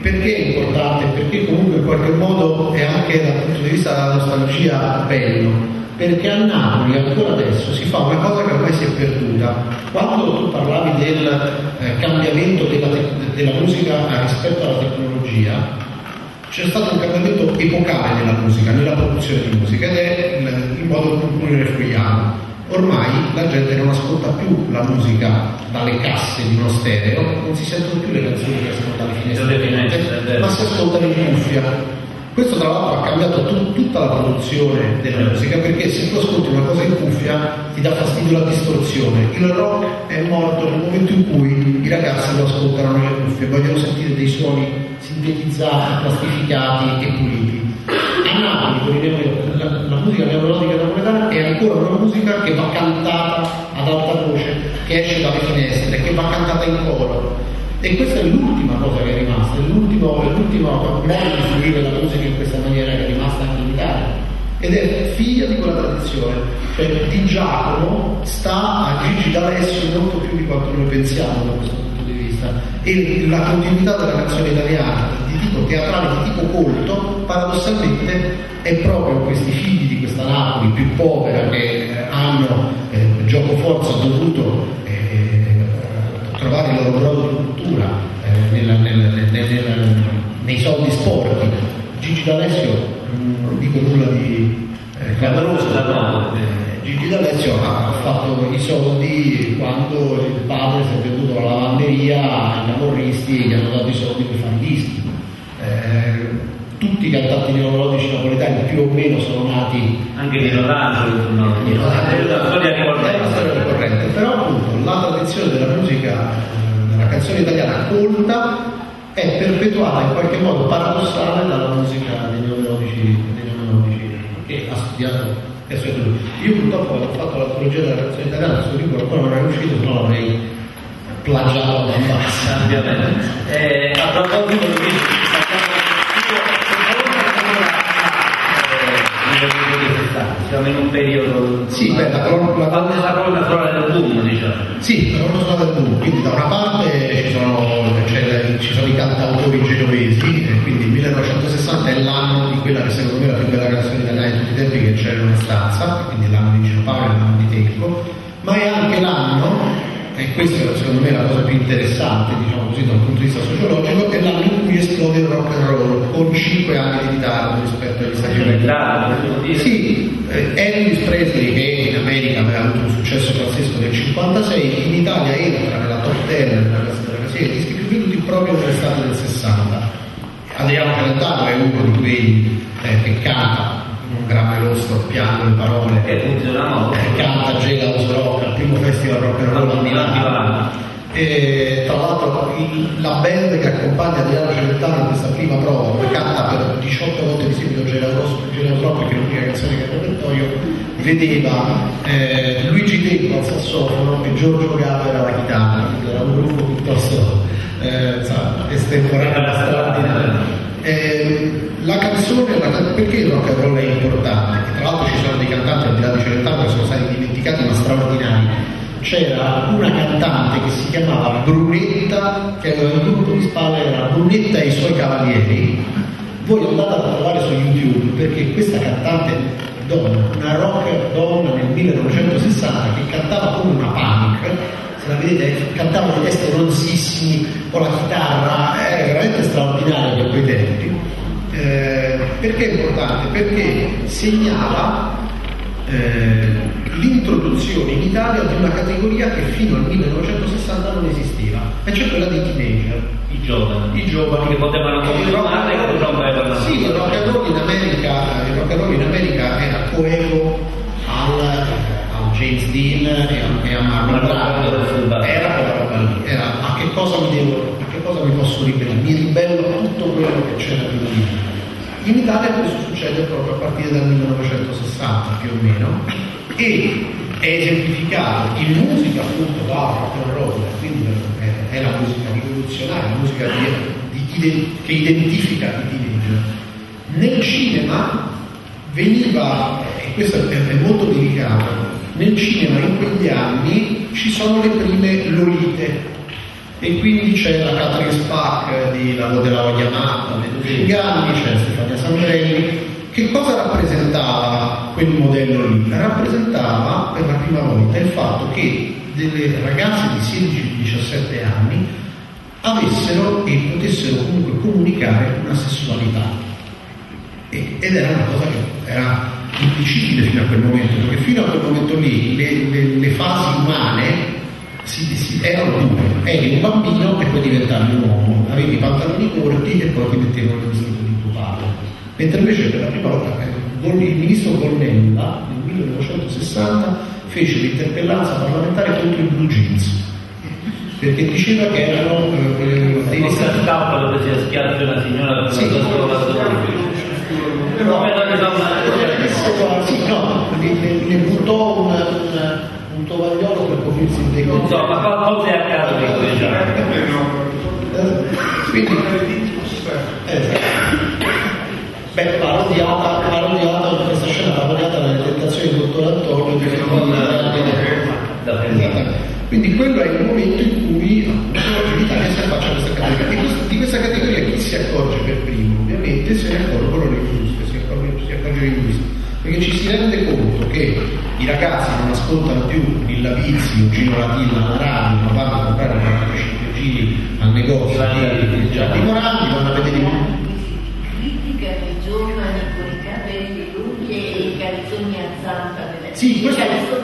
Perché è importante? Perché comunque in qualche modo è anche dal punto di vista della nostalgia bello, perché a Napoli ancora adesso si fa una cosa che ormai si è perduta. Quando tu parlavi del cambiamento della musica rispetto alla tecnologia, c'è stato un cambiamento epocale nella musica, nella produzione di musica, ed è il modo in cui noi fruiamo. Ormai la gente non ascolta più la musica dalle casse di uno stereo, non si sentono più le canzoni che ascoltano dalle finestre, ma si ascoltano in cuffia. Questo tra l'altro ha cambiato tutta la produzione della musica, perché se tu ascolti una cosa in cuffia ti dà fastidio la distorsione. Il rock è morto nel momento in cui i ragazzi lo ascoltano nelle cuffie, vogliono sentire dei suoni sintetizzati, plastificati e puliti. A Napoli la musica neomelodica napoletana è ancora una musica che va cantata ad alta voce, che esce dalle finestre, che va cantata in coro. E questa è l'ultima cosa che è rimasta, è l'ultimo modo di fruire la musica in questa maniera che è rimasta anche in Italia. Ed è figlia di quella tradizione. Cioè, Di Giacomo sta a Gigi D'Alessio molto più di quanto noi pensiamo da questo punto di vista. E la continuità della canzone italiana, di tipo teatrale, di tipo colto, paradossalmente è proprio questi figli di questa Napoli più povera che hanno gioco forza dovuto trovare il loro grado di cultura nei soldi sporchi. Gigi D'Alessio, non dico nulla di clamoroso, Gigi D'Alessio ha fatto i soldi quando il padre si è venduto la lavanderia ai camorristi e gli hanno dato i soldi per fare i dischi. Tutti i cantanti neomelodici napoletani più o meno sono nati anche di Rodangelo, è una storia ricorrente, però appunto la tradizione della musica, della canzone italiana colta, è perpetuata in qualche modo paradossale dalla musica dei neomelodici che ha studiato. Io purtroppo ho fatto l'antologia della canzone italiana, questo libro ancora non è uscito, se no l'avrei plagiato alla bassa. A proposito di siamo in un periodo la colonna del boom, diciamo. Sì, la colonna del boom, quindi da una parte ci sono i cantautori genovesi, e quindi il 1960 è l'anno di quella che secondo me è la più bella canzone italiana di tutti i tempi, che c'è in una stanza, quindi l'anno di Gino Paolo e l'anno di Tenco, ma è anche l'anno, e questa secondo me è la cosa più interessante, diciamo così, dal punto di vista sociologico, è l'anno in cui esplode il rock and roll con 5 anni di ritardo rispetto agli Stati Uniti. Sì, Elvis Presley, che in America aveva avuto un successo pazzesco nel 56, in Italia entra nella top 10 della classifica dischi più venuti proprio nell'estate del 60. Adriano Celentano è uno di quelli che canta un gran meloso piano le parole, canta Jailhouse Rock al primo festival rock and roll a Milano. E tra l'altro la band che accompagna Adriano Celentano in questa prima prova, che canta per 18 volte di seguito Jailhouse Rock, perché è l'unica canzone che ha repertorio, vedeva Luigi Tenco al sassofono e Giorgio Gava era la chitarra, quindi era un gruppo piuttosto estemporaneo, straordinario. La canzone, perché il rock and roll è importante? Tra l'altro ci sono dei cantanti al di là di Celentano che sono stati dimenticati ma straordinari. C'era una cantante che si chiamava Brunetta, che aveva un gruppo di spalle, era Brunetta e i suoi cavalieri. Voi andate a trovare su YouTube, perché questa cantante donna, una rock donna nel 1960 che cantava come una punk, se la vedete, cantava dei testi ronsissimi con la chitarra, era veramente straordinario per quei tempi. Perché è importante? Perché segnala l'introduzione in Italia di una categoria che fino al 1960 non esisteva, e cioè quella dei teenager, i giovani che potevano continuare e che rompevano. Sì, il rock and roll in America era coevo al James Dean e a Marlon Brando, era quella roba lì, era a che cosa mi posso ribellare? Mi ribello a tutto quello che c'era prima di me. In Italia questo succede proprio a partire dal 1960 più o meno, e è esemplificato in musica appunto da rock and roll, quindi è la musica rivoluzionaria, la musica che identifica i teenager. Nel cinema veniva, e questo è molto delicato, nel cinema in quegli anni ci sono le prime Lolite, e quindi c'è la Catherine Spack della Yamaha, Shinganni, c'è Stefania Sanrelli. Che cosa rappresentava quel modello lì? Rappresentava per la prima volta il fatto che delle ragazze di 16-17 anni avessero e potessero comunque comunicare una sessualità, ed era una cosa che era implicibile fino a quel momento, perché fino a quel momento lì le fasi umane erano due: eri un bambino e poi diventavi un uomo, avevi i pantaloni corti e poi ti mettevano il vestito di tuo padre. Mentre invece per la prima volta il ministro Gonnella nel 1960 fece l'interpellanza parlamentare contro i blue jeans, perché diceva che erano dei scappa dove si schiaccia una signora per sì, ne buttò un tovagliolo per coprirsi il decoro. Non so, ma cosa è accaduto? Quindi parodiata questa scena parodiata nelle tentazioni del dottor Antonio quindi quello è il momento in cui in Italia si affaccia questa categoria, e di questa categoria chi si accorge per primo? Ovviamente se ne accorgono le industrie, si accorge l'industria, perché ci si rende conto che i ragazzi non ascoltano più il Lavizzi o Gino Latilla alla radio, ma vanno a comprare 45 giri al negozio di Gianni Morandi, vanno a vedere critica i giovani con i capelli lunghi e i calzoni a zampa delle questo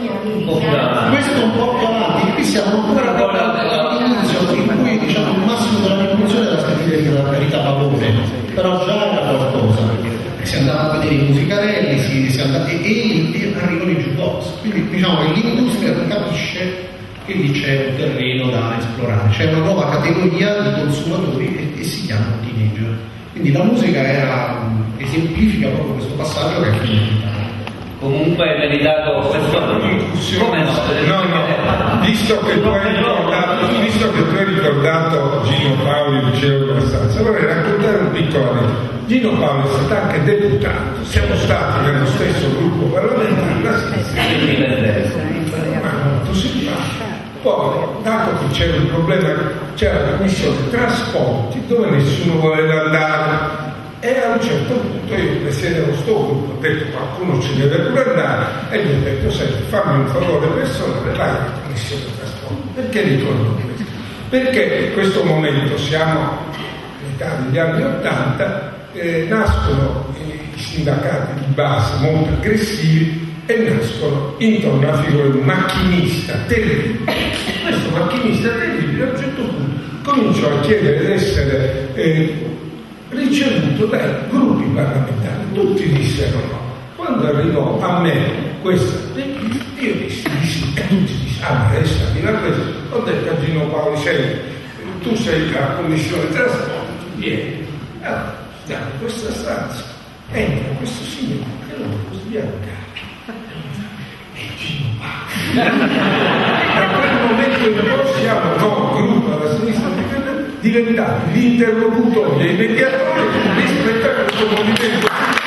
è un po' più avanti. Qui siamo ancora all'inizio in cui diciamo il massimo della rivoluzione era stabilire che la carità valore, però già era qualcosa, perché si andava a vedere i musicarelli e arrivano i jukebox, quindi diciamo che l'industria capisce che lì c'è un terreno da esplorare, c'è una nuova categoria di consumatori e si chiamano teenager. Quindi la musica esemplifica proprio questo passaggio che è finito. Comunque è meritato questo. Come no? Visto che tu hai ricordato Gino Paoli di Cielo della Stanza, vorrei raccontare un piccolo aneddoto. Gino Paoli è stato anche deputato, siamo stati nello stesso gruppo parlamentare la sinistra, ma molto simpatico. Poi, dato che c'era un problema, c'era la commissione trasporti dove nessuno voleva andare. E a un certo punto io presiedevo sto gruppo, ho detto qualcuno ci deve pure andare, e gli ho detto senti, fammi un favore personale, vai alla commissione di trasporto. Perché ricordo questo? Perché in questo momento siamo a metà degli anni '80, nascono i sindacati di base molto aggressivi e nascono intorno alla figura di un macchinista terribile. Questo macchinista terribile a un certo punto cominciò a chiedere di essere ricevuto dai gruppi parlamentari, tutti dissero no. Quando arrivò a me questa richiesta, io dissi di sì, e tutti dissero adesso arriva questo. Ho detto a Gino Paoli, senti, tu sei la commissione trasporti, vieni, allora diamo questa stanza, entra questo signore che lo può sbiancare. E Gino Paoli da quel momento in poi siamo gruppo alla sinistra diventati gli interlocutori e i mediatori rispetto a questo movimento.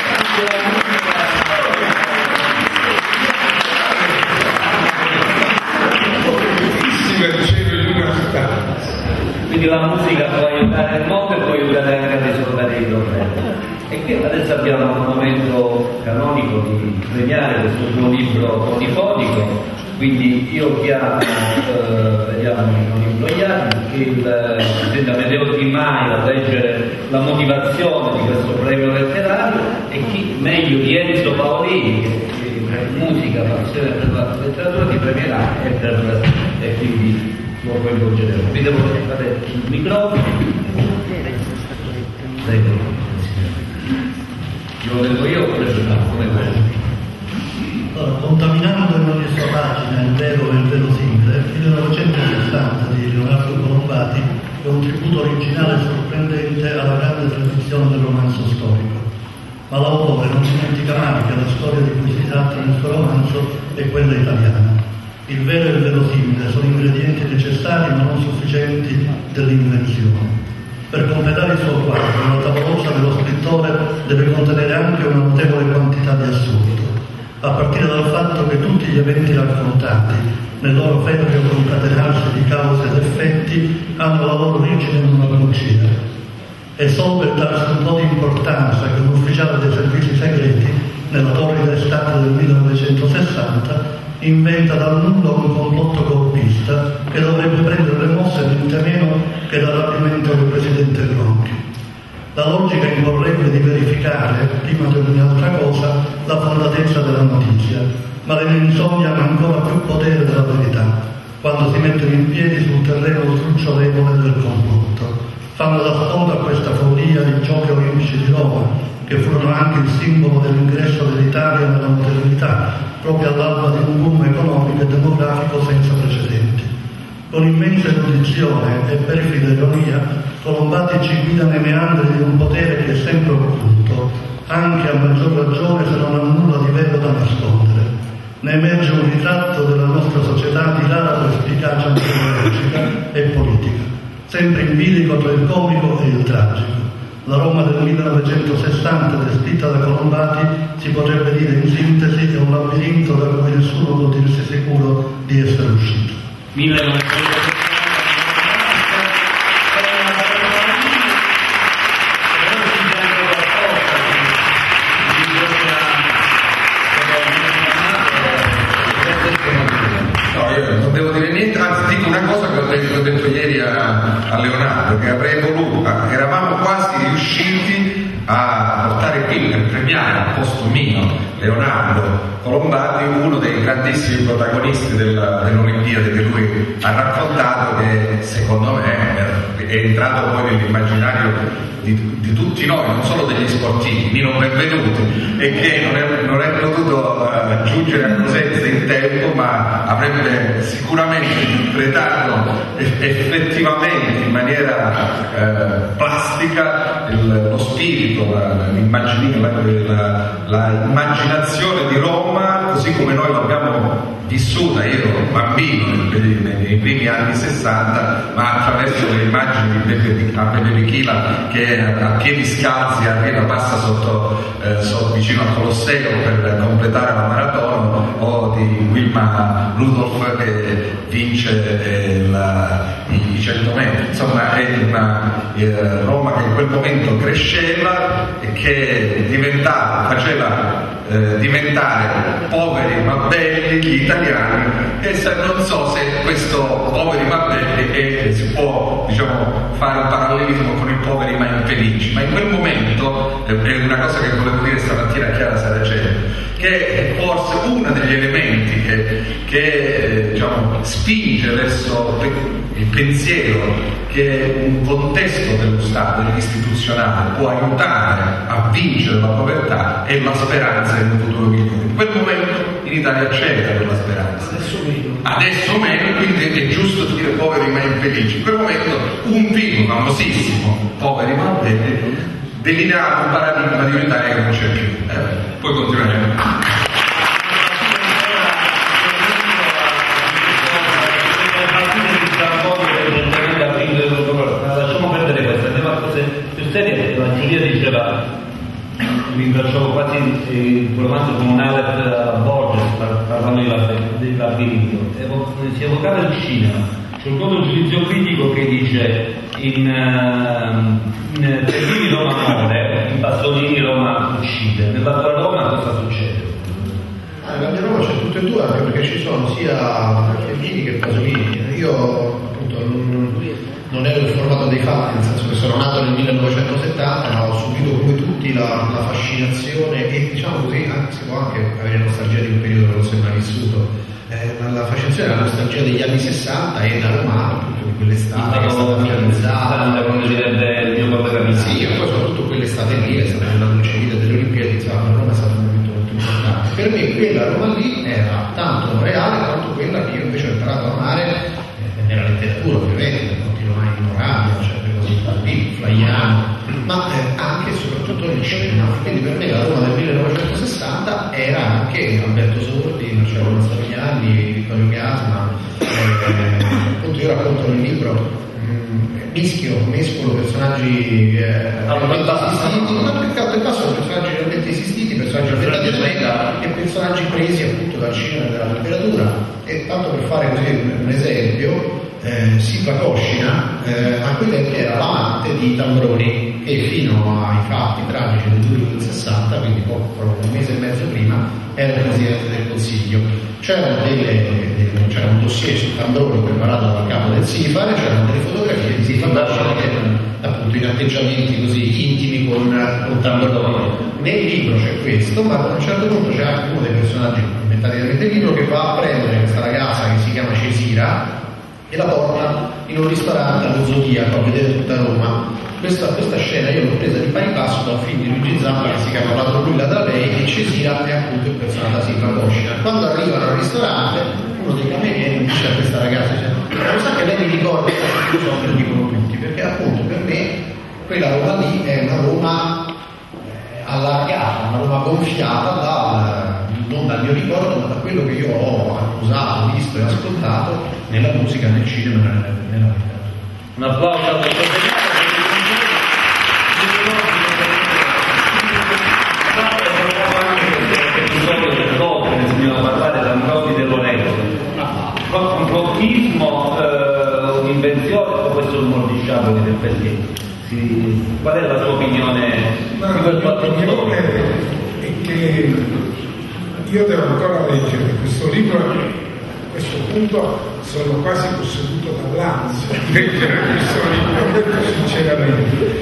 Quindi la musica può aiutare il mondo e può aiutare anche a risolvere i problemi. E qui adesso abbiamo un momento canonico di premiare questo tuo libro polifonico. Quindi io chiamo, vediamo di non imbrogliarmi, che il Amedeo Di Maio a leggere la motivazione di questo premio letterario, e chi meglio di Enzo Paolini, che per musica, passione per la letteratura, ti premierà e quindi lo coinvolgeremo. Vi devo fare il microfono. Prego. Lo leggo io o come quello? Allora, contaminando in ogni sua pagina il vero e il verosimile, il 1960 di Leonardo Colombati è un tributo originale e sorprendente alla grande tradizione del romanzo storico. Ma l'autore non dimentica mai che la storia di cui si tratta nel suo romanzo è quella italiana. Il vero e il verosimile sono ingredienti necessari ma non sufficienti dell'invenzione. Per completare il suo quadro, la tavolozza dello scrittore deve contenere anche una notevole quantità di assurdo. a partire dal fatto che tutti gli eventi raccontati, nel loro ferreo concatenarsi di cause ed effetti, hanno la loro origine in una bugia. E solo per darsi un po' di importanza che un ufficiale dei servizi segreti, nella torrida estate del 1960, inventa dal nulla un complotto golpista che dovrebbe prendere le mosse niente meno che dal rapimento del presidente Gronchi. La logica imporrebbe di verificare, prima di ogni altra cosa, la fondatezza della notizia, ma le menzogne hanno ancora più potere della verità quando si mettono in piedi sul terreno trucciolevole del complotto. Fanno da sponda a questa follia i giochi olimpici di Roma, che furono anche il simbolo dell'ingresso dell'Italia nella modernità, proprio all'alba di un boom economico e demografico senza precedenti. Con immensa erudizione e perfida ironia, Colombati ci guida nei meandri di un potere che è sempre occulto, anche a maggior ragione se non ha nulla di vero da nascondere. Ne emerge un ritratto della nostra società di rara perspicacia antropologica e politica, sempre in bilico tra il comico e il tragico. La Roma del 1960, descritta da Colombati, si potrebbe dire in sintesi, è un labirinto da cui nessuno può dirsi sicuro di essere uscito. 1960. Non devo dire niente, anzi dico una cosa che ho detto ieri a Leonardo, che avrei voluto, eravamo quasi riusciti a portare qui per premiare al posto mio Leonardo Colombati, uno dei grandissimi protagonisti delle Olimpiadi che lui ha raccontato, che secondo me è entrato poi nell'immaginario di tutti noi, non solo degli sportivi, Nino Benvenuti, e che non è potuto giungere a Cosenza in tempo, ma avrebbe sicuramente interpretato effettivamente in maniera plastica lo spirito, l'immaginazione di Roma così come noi l'abbiamo vissuta. Io ero bambino nei primi anni 60, ma attraverso le immagini di Beppe Vichila che a piedi scalzi arriva, passa sotto vicino al Colosseo per completare la maratona, o di Wilma Rudolph che vince i 100 metri. Insomma, è una Roma che in quel momento cresceva e che faceva diventare poveri ma belli gli italiani, e non so se questo poveri ma belli si può, diciamo, fare un parallelismo con i poveri ma infelici, ma in quel momento è una cosa che volevo dire stamattina a Chiara Saraceni, che è forse uno degli elementi che diciamo, spinge verso il pensiero che un contesto dello Stato, dell'istituzionale, può aiutare a vincere la povertà e la speranza in un futuro migliore. In quel momento in Italia c'era quella speranza, adesso meno, quindi è giusto dire poveri ma infelici. In quel momento un film famosissimo, Poveri ma belli, delineava un paradigma di un'Italia che non c'è più. Poi continueremo. Lasciamo perdere questa, andiamo a cose più serie. La Giulia diceva, mi rintracciavo quasi il romanzo comunale a Borges, parlando del labirinto, si evocava il cinema. C'è un giudizio critico che dice in Fellini Roma muore, in Pasolini Roma uccide. Nella tua Roma cosa succede? Nella mia Roma c'è tutte e due, anche perché ci sono sia Fellini che Pasolini. Io appunto non ero informato dei fatti, nel senso che sono nato nel 1970, ma ho subito come tutti la fascinazione e, diciamo così, si può anche avere nostalgia di un periodo che non si è mai vissuto. La fascinazione e la nostalgia degli anni 60 e da romano, appunto, di quell'estate che è stata finalizzata, come direbbe il mio collega Milano. Sì, e poi soprattutto quell'estate lì è stata la luce vita delle Olimpiadi, insomma, Roma è stato un momento molto importante. Per me quella Roma lì era tanto reale quanto quella che io invece ho imparato a amare nella letteratura, ovviamente, mai Moravia, cioè così, Flaiano, ma anche e soprattutto nel cinema. Quindi per me la Roma del 1960 era anche Alberto Sordi, Marcello Mastroianni, Vittorio Gasman. Appunto io racconto nel libro mescolo personaggi esistiti, ma più che altro passo personaggi realmente esistiti, personaggi e personaggi presi appunto dal cinema e dalla letteratura. E tanto per fare così un esempio, Siva Koshina a quei tempi era l'amante di Tambroni, e fino ai fatti tragici del giugno del 60, quindi proprio un mese e mezzo prima, era il Presidente del Consiglio. C'era un dossier su Tambroni preparato dal capo del SIFAR, c'erano delle fotografie di Siva Koshina che appunto in atteggiamenti così intimi con Tambroni. Nel libro c'è questo, ma a un certo punto c'è anche uno dei personaggi inventati nel libro che va a prendere questa ragazza che si chiama Cesira e la porta in un ristorante allo Zodiaco a vedere tutta Roma. Questa scena io l'ho presa di pari passo da un film di Luigi Zampa che si chiama Ladro lui, ladra lei, e Cesira è appunto il personaggio da Siva Koshina. Quando arrivano al ristorante, uno dei camerieri dice a questa ragazza, lo sa che lei mi ricorda che so che lo dicono tutti, perché appunto per me quella Roma lì è una Roma allargata, una Roma gonfiata non dal mio ricordo, ma da quello che io ho usato, visto e ascoltato nella musica, nel cinema e nella letteratura. Un applauso al professore. Bisogna parlare da Ambrosio De Lorenzo. Complottismo, un'invenzione, o questo è un mordisciato del perché? Qual è la sua opinione di quel fatto? È che io devo ancora leggere questo libro, a questo punto sono quasi posseduto dall'ansia di leggere questo libro, sinceramente.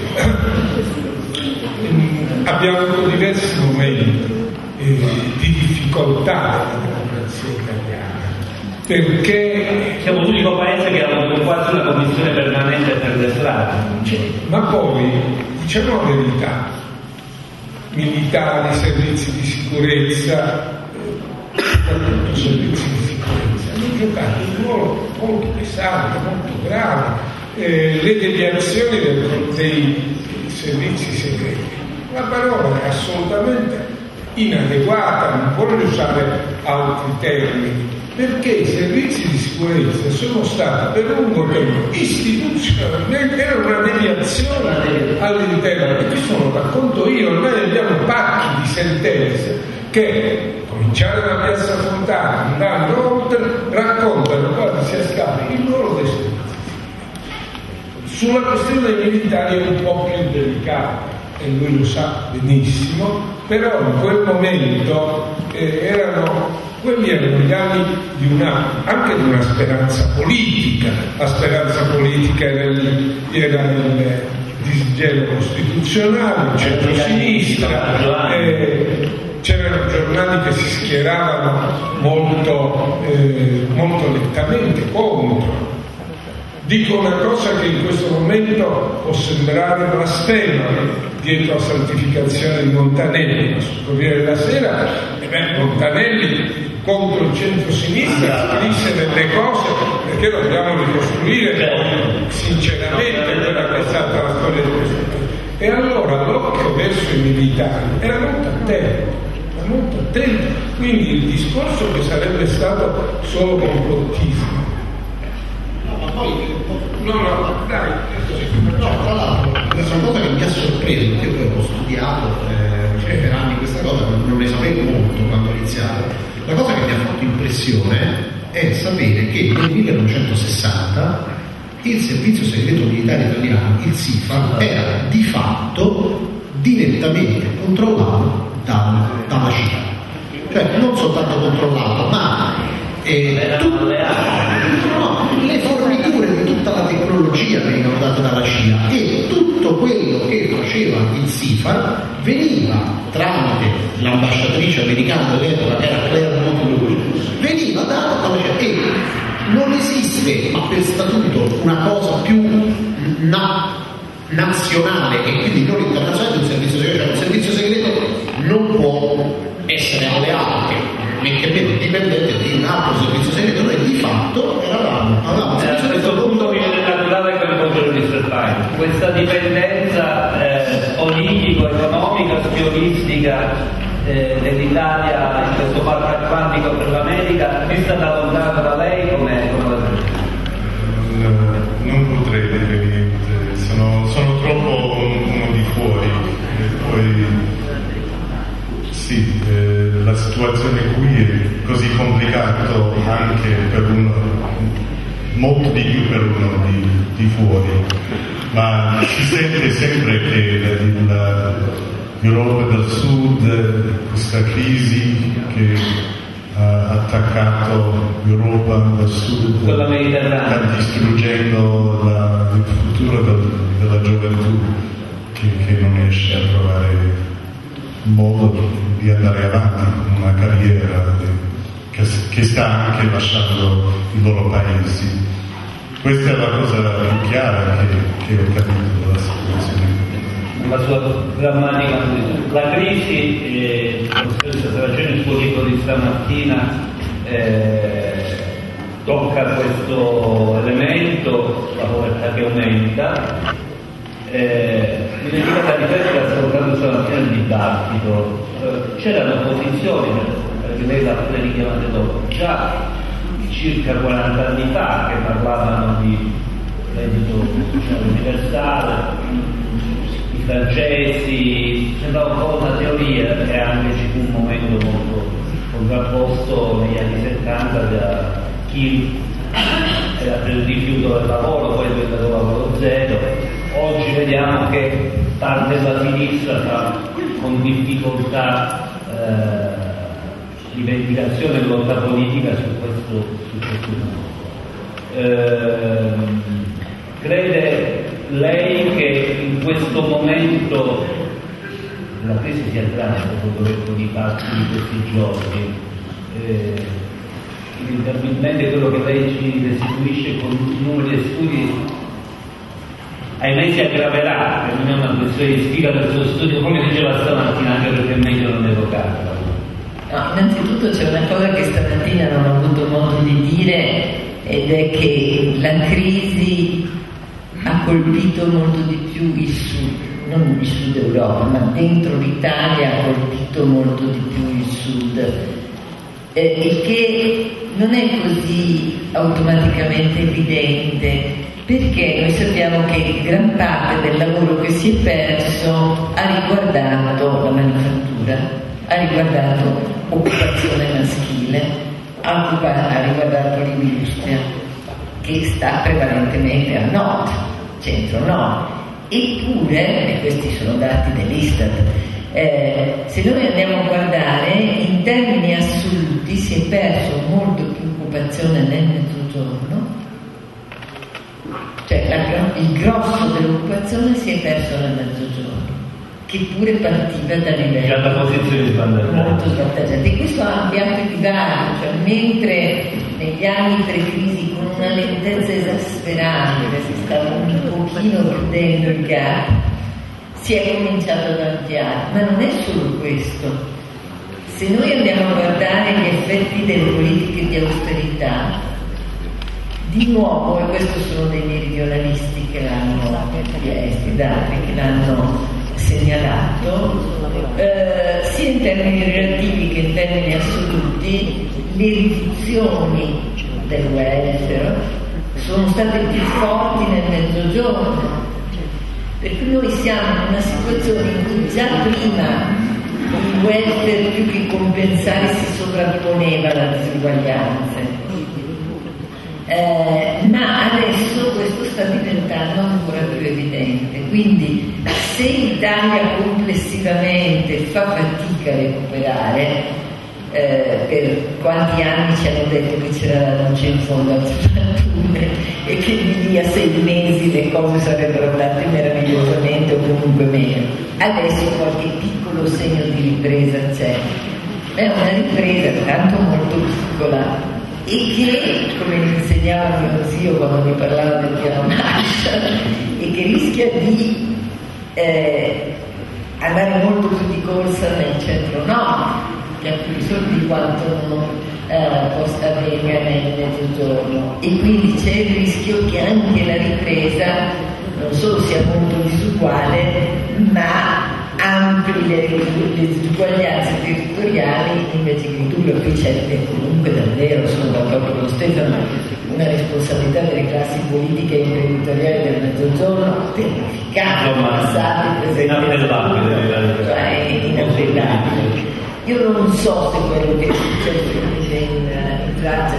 Abbiamo avuto diversi momenti di difficoltà nella democrazia italiana, perché siamo l'unico paese che ha avuto quasi una commissione permanente per le strade. Ma poi, diciamo la verità, militari, servizi di sicurezza, soprattutto servizi di sicurezza, hanno giocato un ruolo molto pesante, molto grave. Le deviazioni dei servizi segreti, la parola è assolutamente inadeguata, non voglio usare altri termini, perché i servizi di sicurezza sono stati per lungo tempo istituzionalmente, era una deviazione all'interno, e questo lo racconto io, ormai abbiamo pacchi di sentenze che, cominciare da Piazza Fontana, andando oltre, raccontano quasi sia stato il ruolo dei servizi. Sulla questione dei militari è un po' più delicata, e lui lo sa benissimo, però in quel momento quelli erano gli anni anche di una speranza politica. La speranza politica era il disgelo costituzionale, il centro-sinistra, c'erano giornali che si schieravano molto nettamente contro. Dico una cosa che in questo momento può sembrare blasfema dietro la santificazione di Montanelli, ma sul Corriere della Sera Montanelli contro il centro-sinistra scrisse delle cose perché dobbiamo ricostruire sinceramente quella che è stata la storia di questo paese. E allora l'occhio verso i militari era molto attento, quindi il discorso che sarebbe stato solo complottismo. Tra l'altro, questa cosa che mi ha sorpreso, perché io poi ho studiato per anni questa cosa, non ne sapevo molto quando ho iniziato. La cosa che mi ha fatto impressione è sapere che nel 1960 il servizio segreto militare italiano, il SIFA, era di fatto direttamente controllato dalla CIA. Cioè non soltanto controllato, ma le forniture di tutta la tecnologia venivano date dalla CIA, e tutto quello che faceva il SIFAR veniva tramite l'ambasciatrice americana dell'epoca, che era Claire Monroe, veniva dato dalla CIA. E non esiste, ma per statuto, una cosa più nazionale e quindi non internazionale di un servizio segreto. Cioè un servizio segreto non può essere alleato che dipendente di un altro servizio segreto. Noi di fatto avevamo a questo punto mi viene naturale che incontro il Mr. Pine. Questa dipendenza politico-economica, spionistica dell'Italia in questo parco atlantico per l'America è stata lontana da lei come la non potrei situazione qui è così complicato anche per uno, molto di più per uno di fuori, ma si sente sempre che l'Europa del Sud, questa crisi che ha attaccato l'Europa del Sud, sta distruggendo il futuro della gioventù che non riesce a trovare un modo di andare avanti con una carriera che sta anche lasciando i loro paesi. Questa è la cosa più chiara che ho capito della situazione. La sua drammatica, la crisi, la ragione il suo libro di stamattina tocca questo elemento, la povertà che aumenta. Mi dedico a riflettere ascoltando stamattina il dibattito. C'erano posizioni, perché lei l'ha richiamata dopo, già circa 40 anni fa, che parlavano di reddito sociale universale, i francesi, sembrava un po' una teoria, e anche ci fu un momento molto contrapposto negli anni 70 da chi era per il rifiuto del lavoro, poi è diventato lavoro zero. Oggi vediamo che parte della sinistra fa con difficoltà rivendicazione e lotta politica su questo punto. Crede lei che in questo momento la crisi sia grande, dopo detto di fatti di questi giorni, inevitabilmente quello che lei ci restituisce con numeri e studi ahimè si aggraverà, perché non è una questione di sfida del suo studio, come diceva stamattina, anche perché è meglio non evocarla. No, innanzitutto c'è una cosa che stamattina non ho avuto modo di dire, ed è che la crisi ha colpito molto di più il sud, non il sud Europa, ma dentro l'Italia ha colpito molto di più il sud, il che non è così automaticamente evidente, perché noi sappiamo che gran parte del lavoro che si è perso ha riguardato la manifattura, ha riguardato occupazione maschile, ha riguardato l'industria, che sta prevalentemente a nord, centro-nord. Eppure, e questi sono dati dell'Istat, se noi andiamo a guardare, in termini assoluti si è perso molto più occupazione nel mezzogiorno, cioè il grosso dell'occupazione si è perso nel mezzogiorno, che pure partiva da livelli già da posizioni molto svantaggiate. E questo ha ampliato i divari, cioè mentre negli anni pre-crisi con una lentezza esasperante si stava un pochino chiudendo il gap, si è cominciato ad ampliare. Ma non è solo questo. Se noi andiamo a guardare gli effetti delle politiche di austerità, di nuovo, e questo sono dei meridionalisti che l'hanno segnalato, sia in termini relativi che in termini assoluti, le riduzioni del welfare sono state più forti nel mezzogiorno, perché noi siamo in una situazione in cui già prima il welfare più che compensare si sovrapponeva alle disuguaglianze. Ma adesso questo sta diventando ancora più evidente, quindi se l'Italia complessivamente fa fatica a recuperare, per quanti anni ci hanno detto che c'era la luce in fondo al tunnel e che di lì a 6 mesi le cose sarebbero andate meravigliosamente o comunque meglio, adesso qualche piccolo segno di ripresa c'è, è una ripresa tanto molto piccola e che, come mi insegnava mio zio quando mi parlava del piano Marshall, e che rischia di andare molto più di corsa nel centro-nord, che ha più risorti di quanto non possa avvenire nel mezzogiorno, e quindi c'è il rischio che anche la ripresa non solo sia molto disuguale, ma ampli le disuguaglianze territoriali invece che ridurre. Qui c'è comunque davvero, sono d'accordo con Stefano, una responsabilità delle classi politiche e imprenditoriali del mezzogiorno terrificante, passate, inappellabile. Io non so se quello che è successo in Francia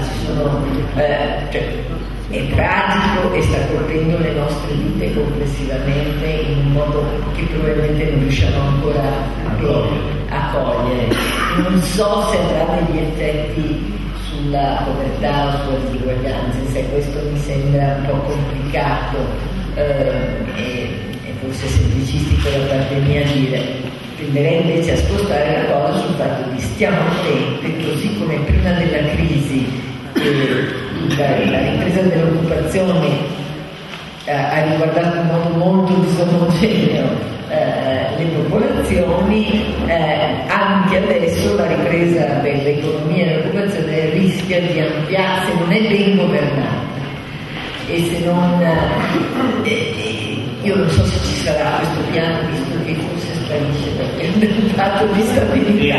è tragico e sta colpendo le nostre vite complessivamente in un modo che probabilmente non riusciamo ancora a cogliere. Non so se avrà degli effetti sulla povertà o sulle disuguaglianze, se questo mi sembra un po' complicato e forse semplicistico da parte mia dire. Tenderei invece a spostare la cosa sul fatto di stiamo attenti, così come prima della crisi la ripresa dell'occupazione ha riguardato in modo molto disomogeneo le popolazioni, anche adesso la ripresa dell'economia e dell'occupazione rischia di ampliarsi, se non è ben governata e se non io non so se ci sarà questo piano, visto che forse sparisce perché il dato di stabilità.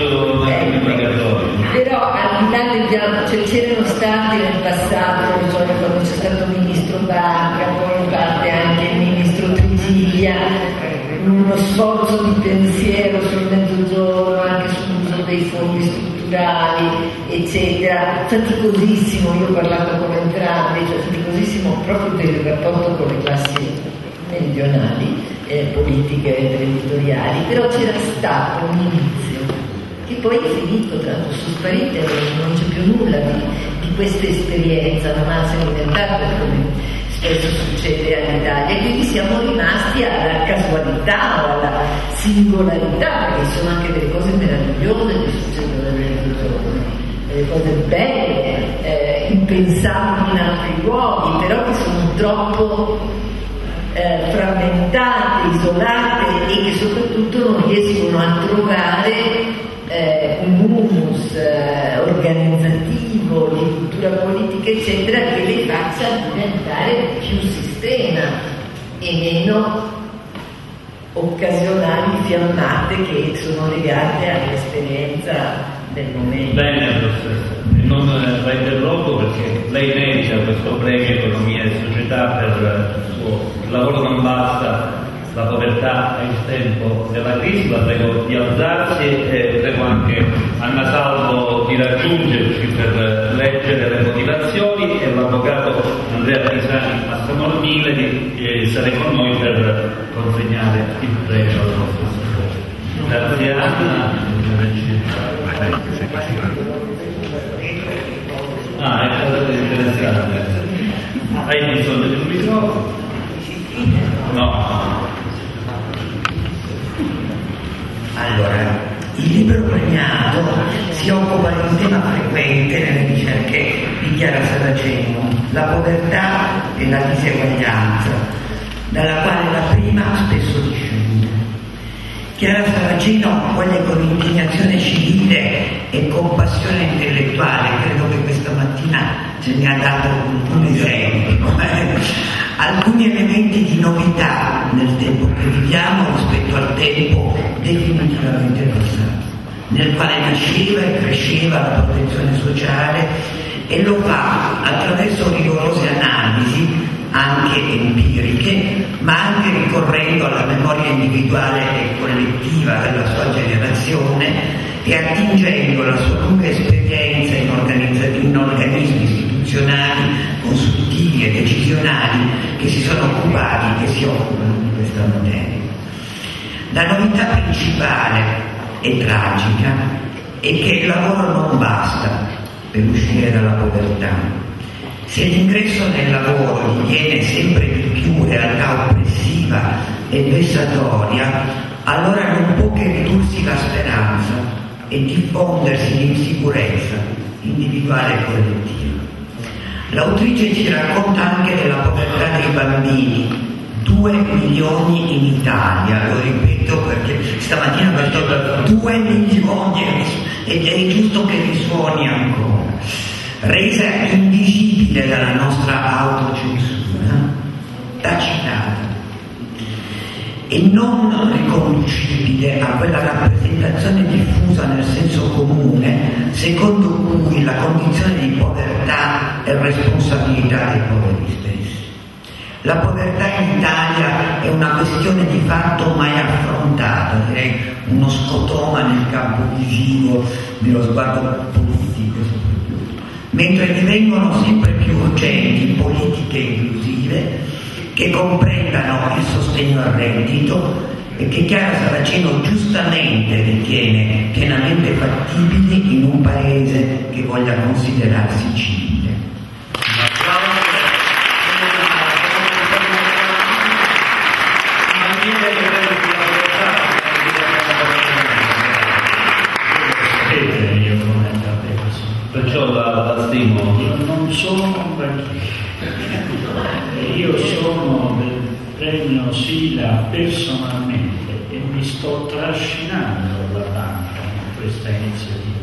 Però al di là del piano, cioè c'erano stati nel passato, quando c'è stato il ministro Barca, poi in parte anche il ministro Triglia, uno sforzo di pensiero sul mezzogiorno, anche sull'uso dei fondi strutturali, eccetera, faticosissimo, io ho parlato con entrambi, cioè faticosissimo proprio per il rapporto con le classi meridionali, politiche e imprenditoriali, però c'era stato un inizio che poi è finito, tanto sono sparite, non c'è più nulla di questa esperienza, ma si è diventato come spesso succede all'Italia, e quindi siamo rimasti alla casualità o alla singolarità, perché sono anche delle cose meravigliose che succedono nel mezzogiorno, delle cose belle, impensabili in altri luoghi, però che sono troppo frammentate, isolate e che soprattutto non riescono a trovare un humus organizzativo, di cultura politica eccetera, che le faccia diventare più sistema e meno occasionali fiammate che sono legate all'esperienza del momento. Bene, professoressa, non la interrompo perché lei merita questo premio Economia e Società per il suo lavoro. Non basta la povertà e il tempo della crisi, la prego di alzarsi e prego anche Anna Salvo di raggiungerci per leggere le motivazioni e l'avvocato Andrea Pisani a Samormile di essere con noi per consegnare il premio al nostro scuola. Grazie Anna. È stato interessante. Hai bisogno di un microfono? No. Allora, il libro premiato si occupa di un tema frequente nelle ricerche di Chiara Saraceno, la povertà e la diseguaglianza, dalla quale la prima spesso discende. Chiara Saraceno voglia con indignazione civile e compassione intellettuale, credo che questa mattina ce ne ha dato un esempio, alcuni elementi di novità nel tempo che viviamo rispetto al tempo definitivamente passato, nel quale nasceva e cresceva la protezione sociale, e lo fa attraverso rigorose analisi anche empiriche, ma anche ricorrendo alla memoria individuale e collettiva della sua generazione e attingendo la sua lunga esperienza in organismi istituzionali, consultivi e decisionali che si sono occupati e si occupano di questa materia. La novità principale e tragica è che il lavoro non basta per uscire dalla povertà. Se l'ingresso nel lavoro diviene sempre di più realtà oppressiva e vessatoria, allora non può che ridursi la speranza e diffondersi l'insicurezza individuale e collettiva. L'autrice ci racconta anche della povertà dei bambini, 2 milioni in Italia, lo ripeto perché stamattina ho detto 2 milioni ed è giusto che risuoni ancora, resa invisibile dalla nostra autocensura, tacitata e non riconducibile a quella rappresentazione diffusa nel senso comune secondo cui la condizione di povertà è responsabilità dei poveri stessi. La povertà in Italia è una questione di fatto mai affrontata, direi uno scotoma nel campo visivo dello sguardo politico soprattutto, mentre divengono sempre più urgenti politiche inclusive che comprendano il sostegno al reddito e che Chiara Saraceno giustamente ritiene pienamente fattibili in un paese che voglia considerarsi civile. Perciò la stimo. Non sono io sono del premio Sila personalmente e mi sto trascinando la banca in questa iniziativa.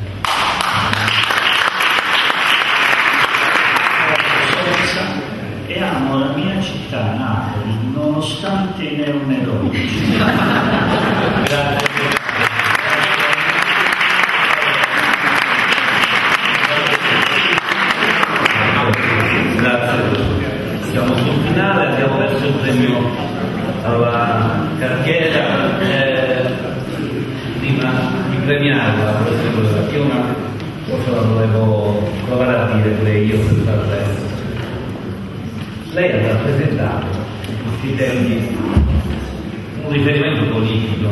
E amo la mia città, Napoli, nonostante i neoneroni. Grazie. Siamo sul finale, abbiamo perso il premio alla carriera. Prima di premiarla, perché una cosa la dovevo provare a dire pure io per farle. Lei ha rappresentato in questi tempi un riferimento politico,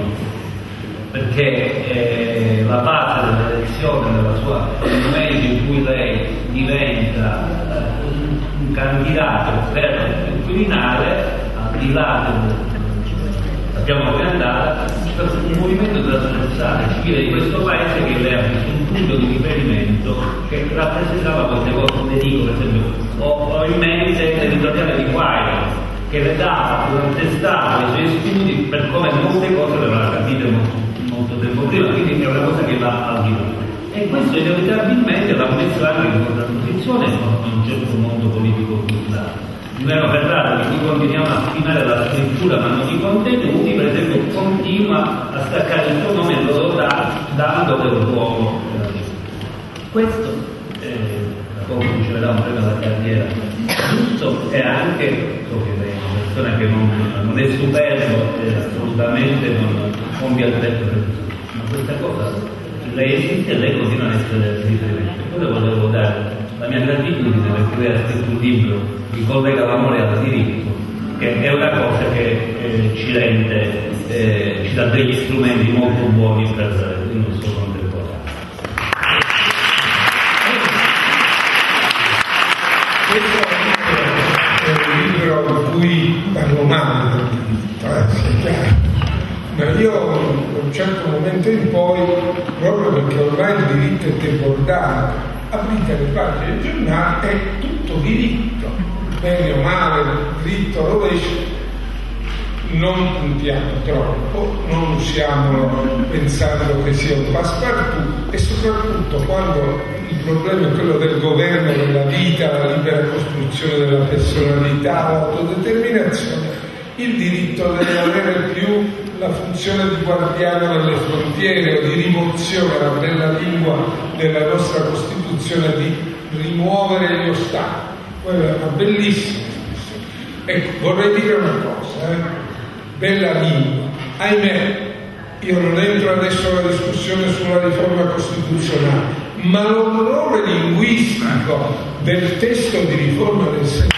perché la base dell'elezione nel momento in cui lei diventa un candidato per il Quirinale, al di là sappiamo come è andata, per un movimento trasversale civile di questo paese che lei ha preso un punto di riferimento che rappresentava queste cose. Le dico, per esempio, ho in mente l'editoriale di Guairo che le dava un attestato ai suoi studi per come molte cose le aveva capite molto tempo prima, quindi è una cosa che va al di là. E questo inevitabilmente l'ha messo anche in contrapposizione con un certo mondo politico-culturale. Giuliano Ferrara, che qui continuiamo a stimare la scrittura ma non i contenuti, per esempio continua a staccare il suo nome e lo dando del luogo. Questo come diceva un premio alla carriera giusto, e anche so che lei è una persona che non è superbo e assolutamente non compie al tetto per questo, ma questa cosa lei esiste e lei continua a essere riferimento. Poi volevo dare la mia gratitudine perché lei ha scritto un libro che collega l'amore al diritto, che è una cosa che ci rende, ci dà degli strumenti molto buoni per il nostro contemporaneo. Questo è un libro in cui parlo male del diritto, ma io a un certo momento in poi, proprio perché ormai il diritto è temporale, aprite le pagine del giornale, è tutto diritto, bene o male, dritto rovescio, non puntiamo troppo, non usiamolo pensando che sia un passepartout, e soprattutto quando il problema è quello del governo della vita, la libera costruzione della personalità, l'autodeterminazione, il diritto deve avere più la funzione di guardiano delle frontiere o di rimozione alla bella lingua della nostra Costituzione, di rimuovere gli ostacoli. Quella è una bellissima discussione. Ecco, vorrei dire una cosa, bella lingua. Ahimè, io non entro adesso alla discussione sulla riforma costituzionale, ma l'orrore linguistico del testo di riforma del Senato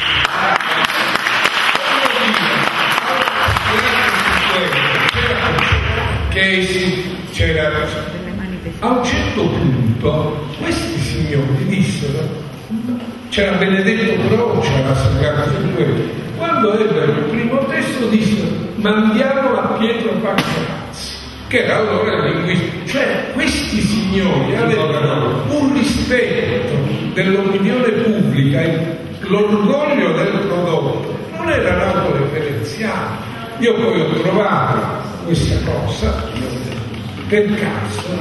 c'era a un certo punto questi signori dissero, c'era Benedetto Croce alla Sagrada Famiglia, quando ebbero il primo testo dissero mandiamo a Pietro Pancrazzi, che era allora il linguista. Cioè questi signori avevano un rispetto dell'opinione pubblica, l'orgoglio del prodotto, non erano autoreferenziali. Io poi ho trovato questa cosa per caso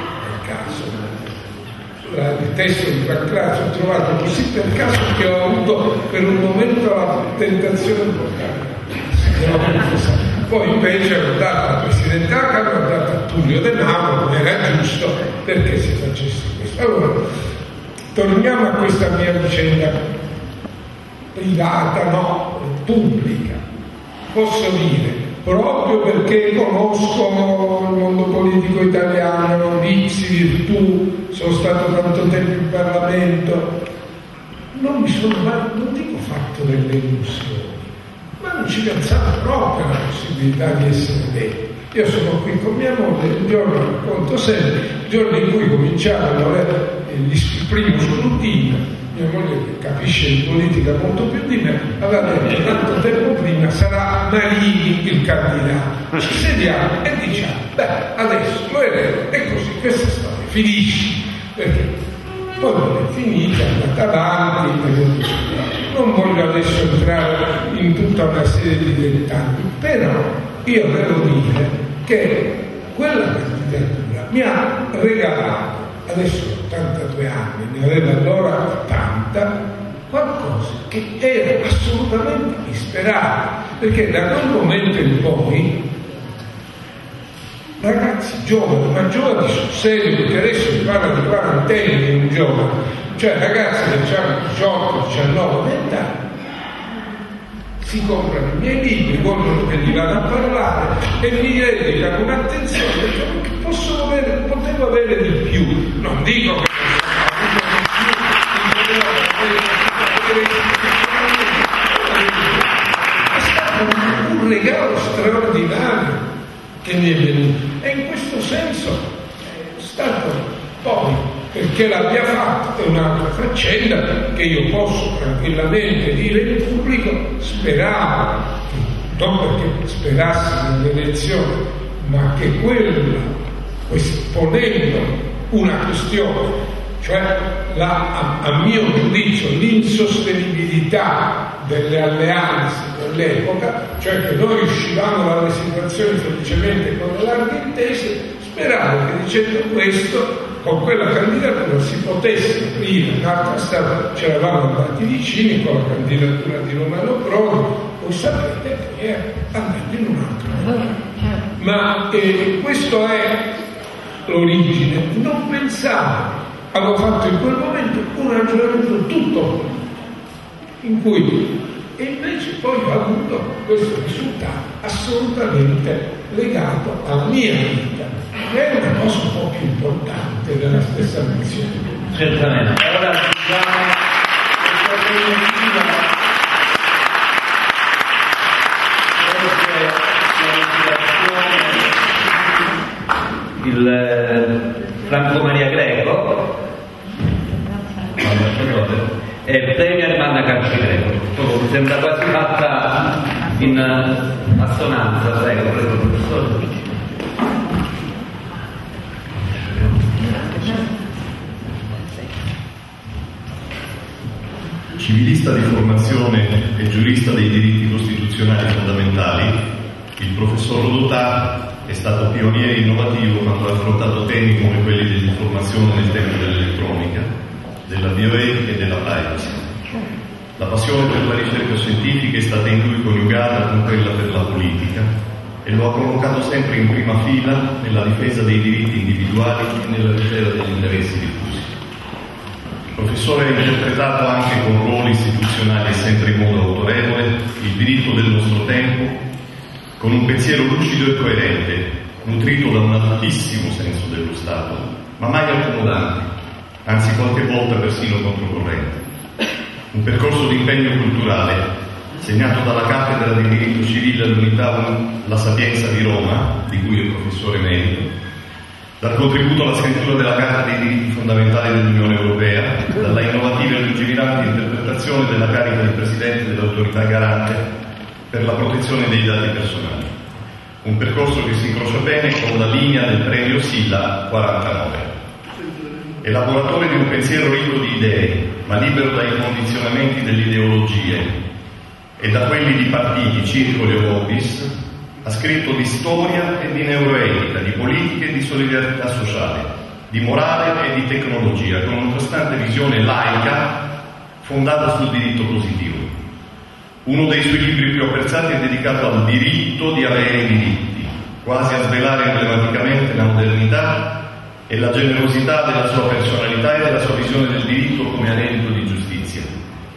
il testo di Pancrazio ho trovato così per caso che ho avuto per un momento la tentazione di portare. Poi invece ho dato al Presidente della Camera, ho dato a Tullio De Mauro, era giusto perché si facesse questo. Allora, torniamo a questa mia vicenda. privata, no, pubblica. Posso dire, proprio perché conosco il mondo politico italiano, vizi, virtù, sono stato tanto tempo in Parlamento, non mi sono mai, non dico fatto delle illusioni, ma non ci pensavo proprio alla possibilità di essere detto. Io sono qui con mia moglie, il giorno, racconto sempre, il giorno in cui cominciavano il primo scrutinio, mia moglie, che capisce di politica molto più di me, aveva detto tanto tempo prima sarà Marini il candidato. Ci sediamo e diciamo, beh, adesso lo eleggo, e così questa storia finisce, perché poi non è finita, è andata avanti, non voglio adesso entrare in tutta una serie di dettagli, però io devo dire che quella candidatura mi ha regalato, adesso ho 82 anni, ne aveva allora 80, qualcosa che era assolutamente insperato, perché da quel momento in poi ragazzi giovani, ma giovani sul serio, perché adesso si parla di quarantenni di un giovane, cioè ragazzi che hanno 18, 19, 20 anni, si comprano i miei libri, vogliono che gli vada a parlare e mi dedicano un'attenzione che potevo avere di più. Non dico che è stato un regalo straordinario che mi è venuto, e in questo senso è stato poi, perché l'abbia fatto, è un'altra faccenda che io posso tranquillamente dire in pubblico. Speravo, non perché sperassi nelle elezioni, ma che ponendo una questione, cioè a mio giudizio l'insostenibilità delle alleanze dell'epoca, cioè che noi uscivamo dalle situazioni felicemente con le larghe intese, speravo che dicendo questo, con quella candidatura si potesse aprire un'altra strada. Ci eravamo andati vicini con la candidatura di Romano Prodi, voi sapete che è andato in un'altra modo. Ma questo è l'origine. Non pensavo, avevo fatto in quel momento un ragionamento tutto in cui, e invece poi ho avuto questo risultato assolutamente legato alla mia vita, che è una cosa un po' più importante della stessa missione. Certamente. Allora il Franco Maria Greco è Premier Manna Carci Greco. Mi sembra quasi fatta in assonanza. Prego, professore. Civilista di formazione e giurista dei diritti costituzionali fondamentali, il professor Rodotà è stato pioniere innovativo quando ha affrontato temi come quelli dell'informazione nel tempo dell'elettronica, della bioetica e della privacy. La passione per la ricerca scientifica è stata in lui coniugata con quella per la politica e lo ha collocato sempre in prima fila nella difesa dei diritti individuali e nella tutela degli interessi diffusi. Il professore ha interpretato anche con ruoli istituzionali e sempre in modo autorevole il diritto del nostro tempo, con un pensiero lucido e coerente, nutrito da un altissimo senso dello Stato, ma mai accomodante, anzi qualche volta persino controcorrente. Un percorso di impegno culturale, segnato dalla cattedra di diritto civile all'Unità La Sapienza di Roma, di cui è professore emerito, dal contributo alla scrittura della Carta dei diritti fondamentali dell'Unione Europea, dalla innovativa e lungimirante interpretazione della carica di Presidente dell'Autorità Garante per la protezione dei dati personali. Un percorso che si incrocia bene con la linea del premio Sila 49. Elaboratore di un pensiero ricco di idee, ma libero dai condizionamenti delle ideologie e da quelli di partiti, circoli o hobbies, ha scritto di storia e di neuroetica, di politica e di solidarietà sociale, di morale e di tecnologia, con una costante visione laica fondata sul diritto positivo. Uno dei suoi libri più apprezzati è dedicato al diritto di avere diritti, quasi a svelare emblematicamente la modernità e la generosità della sua personalità e della sua visione del diritto come anelito di giustizia.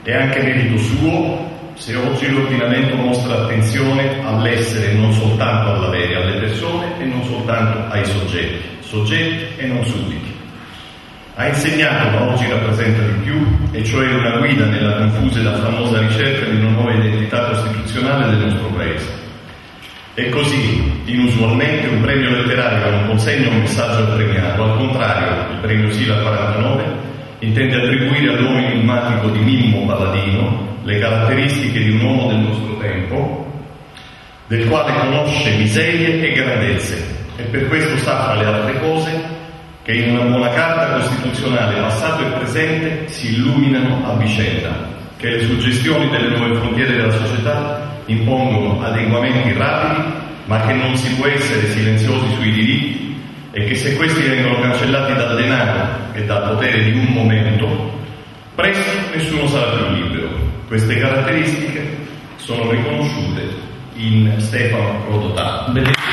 È anche merito suo se oggi l'ordinamento mostra attenzione all'essere non soltanto all'avere, alle persone e non soltanto ai soggetti e non sudditi. Ha insegnato, ma oggi rappresenta di più, e cioè una guida nella confusa ed affannosa ricerca di una nuova identità costituzionale del nostro Paese. E così, inusualmente, un premio letterario non consegna un messaggio al premiato, al contrario, il premio Sila 49 intende attribuire all'uomo enigmatico di Mimmo Palladino le caratteristiche di un uomo del nostro tempo, del quale conosce miserie e grandezze, e per questo sa, fra le altre cose, che in una buona carta costituzionale passato e presente si illuminano a vicenda, che le suggestioni delle nuove frontiere della società impongono adeguamenti rapidi, ma che non si può essere silenziosi sui diritti e che se questi vengono cancellati dal denaro e dal potere di un momento, presto nessuno sarà più libero. Queste caratteristiche sono riconosciute in Stefano Rodotà.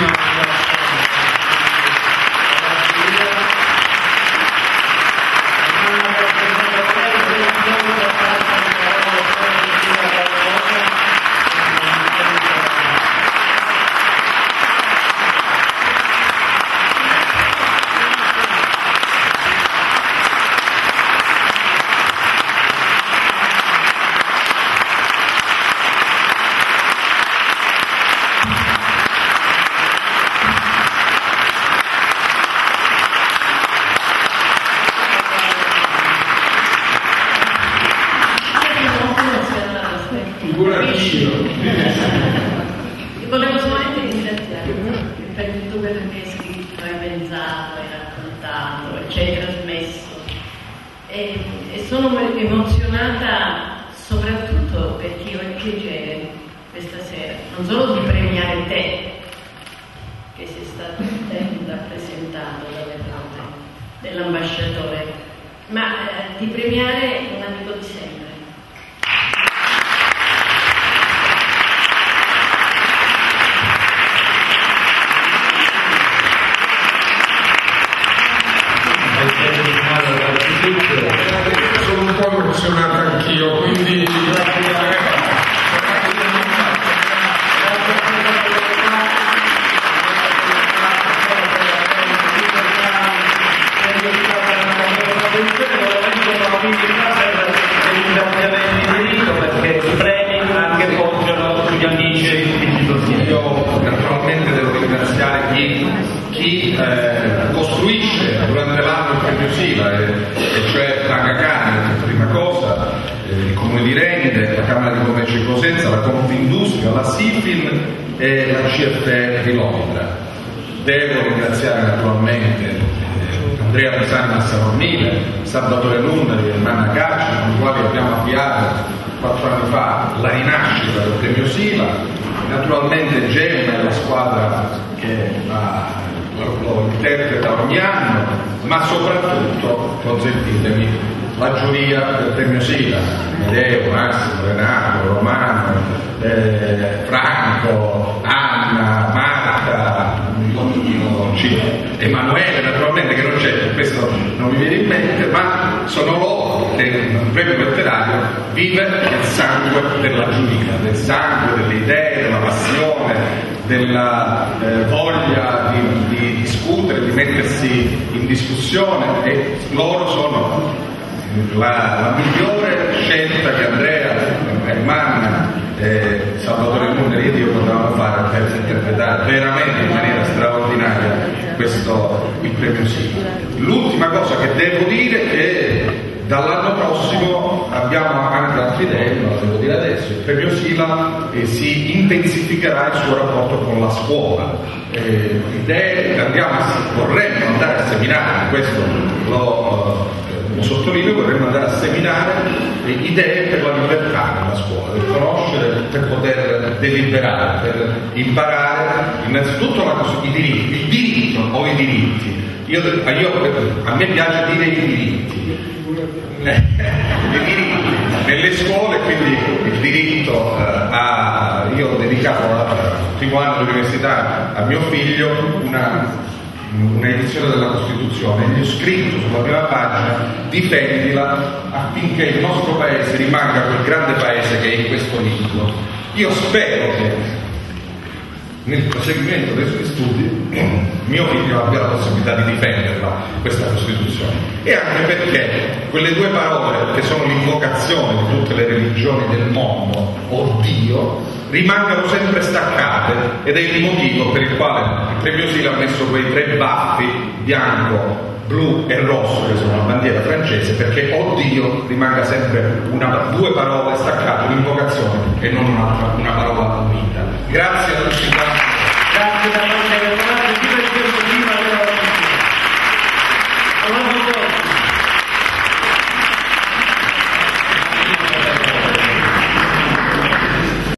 Volevo solamente ringraziare per tutto quello che hai scritto, hai pensato, hai raccontato, ci hai trasmesso. E sono emozionata soprattutto perché ho il piacere questa sera, non solo di premiare te, che sei stato rappresentato dalle parole dell'ambasciatore, ma di premiare un amico di sempre. Sono un po' emozionato anch'io, quindi perché i premi anche poggiano sugli amici di Io naturalmente devo ringraziare chi costruisce durante l'anno il premio Sila, e cioè Nakagami, prima cosa, il Comune di Rende, la Camera di Commercio di Cosenza, la Confindustria, la SIFIN e la CFT di Londra. Devo ringraziare naturalmente Andrea Pisani Massanormile, Salvatore Lundari e Manna Cacci, con i quali abbiamo avviato 4 anni fa la rinascita del premio Sila, naturalmente Gemma e la squadra che lo interpreta ogni anno, ma soprattutto, consentitemi, la giuria del premio Sila, Medeo, Massimo, Renato, Romano, Franco, Anna, Marta, Emanuele naturalmente che non c'è, questo non mi viene in mente, ma sono loro che il premio letterario vive del sangue della giuria, del sangue, delle idee, della passione, della voglia di discutere, di mettersi in discussione, e loro sono la migliore scelta che Andrea, Manna, Salvatore Lundari ed io potevamo fare per interpretare veramente in maniera straordinaria il premio Sila. L'ultima cosa che devo dire è che dall'anno prossimo abbiamo anche altre idee, non lo devo dire adesso, il premio Sila si intensificherà il suo rapporto con la scuola, idee che vorremmo andare a seminare, questo lo sottolineo, vorremmo andare a seminare idee per la libertà nella scuola, per conoscere, per poter deliberare, per imparare innanzitutto i diritti, il diritto o i diritti. A me piace dire i diritti, nelle scuole, quindi il diritto io ho dedicato al primo anno dell'università a mio figlio una edizione della Costituzione, gli ho scritto sulla prima pagina: difendila affinché il nostro paese rimanga quel grande paese che è in questo libro. Io spero che nel proseguimento dei suoi studi mio figlio abbia la possibilità di difenderla, questa Costituzione, e anche perché quelle due parole, che sono l'invocazione di tutte le religioni del mondo, o Dio, rimangano sempre staccate, ed è il motivo per il quale il premio Sila ha messo quei 3 baffi bianco, blu e rosso, che sono la bandiera francese, perché o Dio rimanga sempre due parole staccate, un'invocazione e non una parola unita. Grazie a tutti. Grazie